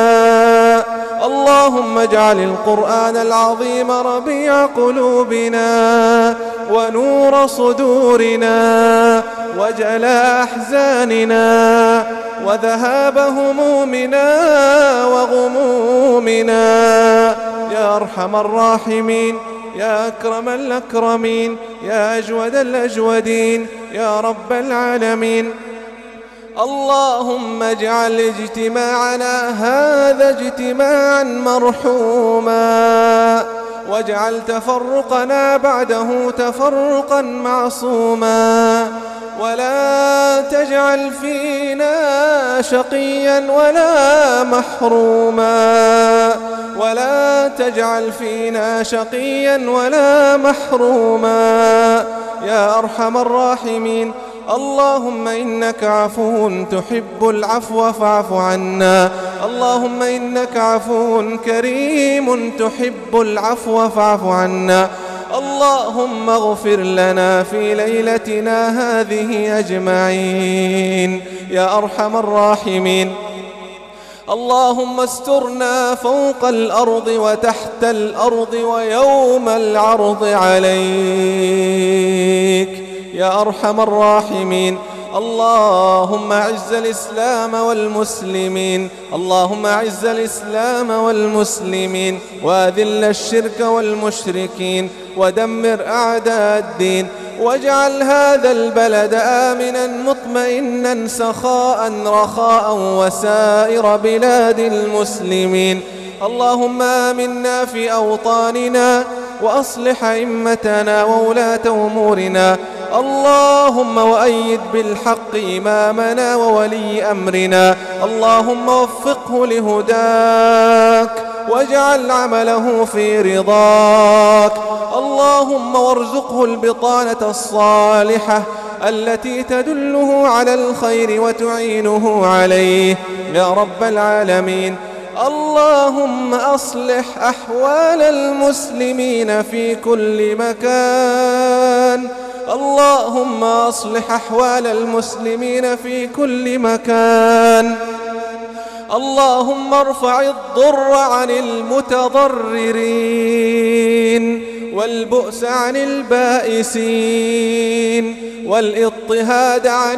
اللهم اجعل القرآن العظيم ربيع قلوبنا ونور صدورنا وجلاء أحزاننا وذهاب همومنا وغمومنا يا أرحم الراحمين، يا أكرم الأكرمين، يا أجود الأجودين، يا رب العالمين. اللهم اجعل اجتماعنا هذا اجتماعا مرحوما، واجعل تفرقنا بعده تفرقا معصوما، ولا تجعل فينا شقيا ولا محروما، ولا تجعل فينا شقيا ولا محروما يا أرحم الراحمين. اللهم إنك عفو تحب العفو فاعف عنا، اللهم إنك عفو كريم تحب العفو فاعف عنا. اللهم اغفر لنا في ليلتنا هذه أجمعين يا أرحم الراحمين. اللهم استرنا فوق الأرض وتحت الأرض ويوم العرض عليك يا أرحم الراحمين. اللهم أعز الإسلام والمسلمين، اللهم أعز الإسلام والمسلمين، وأذل الشرك والمشركين، ودمر أعداء الدين، واجعل هذا البلد آمنا مطمئنا سخاء رخاء وسائر بلاد المسلمين. اللهم آمنا في أوطاننا، وأصلح أئمتنا وولاة أمورنا. اللهم وأيد بالحق إمامنا وولي أمرنا، اللهم وفقه لهداك واجعل عمله في رضاك. اللهم وارزقه البطانة الصالحة التي تدله على الخير وتعينه عليه يا رب العالمين. اللهم أصلح أحوال المسلمين في كل مكان، اللهم أصلح أحوال المسلمين في كل مكان. اللهم ارفع الضر عن المتضررين والبؤس عن البائسين والاضطهاد عن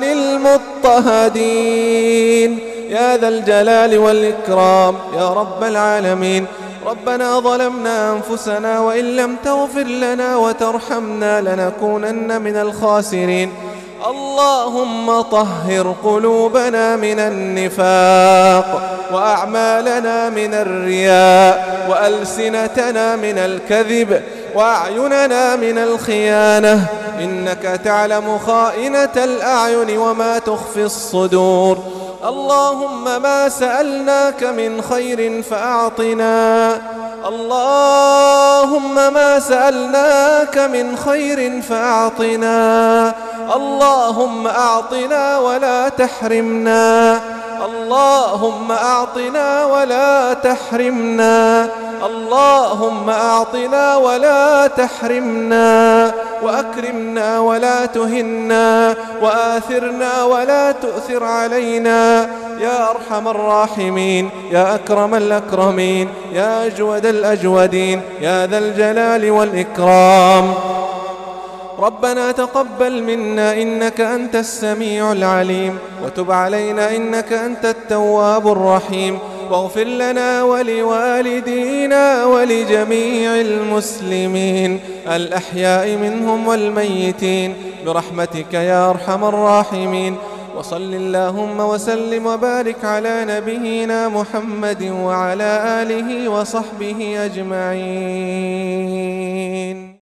المضطهدين يا ذا الجلال والإكرام يا رب العالمين. ربنا ظلمنا أنفسنا وإن لم تغفر لنا وترحمنا لنكونن من الخاسرين. اللهم طهر قلوبنا من النفاق وأعمالنا من الرياء وألسنتنا من الكذب وأعيننا من الخيانة، إنك تعلم خائنة الأعين وما تخفي الصدور. اللهم ما سألناك من خير فأعطنا، اللهم ما سألناك من خير فأعطنا، اللهم أعطنا ولا تحرمنا، اللهم أعطنا ولا تحرمنا، اللهم أعطنا ولا تحرمنا، وأكرمنا ولا تهنا، وآثرنا ولا تؤثر علينا يا أرحم الراحمين يا أكرم الأكرمين يا أجود الأجودين يا ذا الجلال والإكرام. ربنا تقبل منا إنك أنت السميع العليم، وتب علينا إنك أنت التواب الرحيم، واغفر لنا ولوالدينا ولجميع المسلمين الأحياء منهم والميتين برحمتك يا أرحم الراحمين. وصل اللهم وسلم وبارك على نبينا محمد وعلى آله وصحبه أجمعين.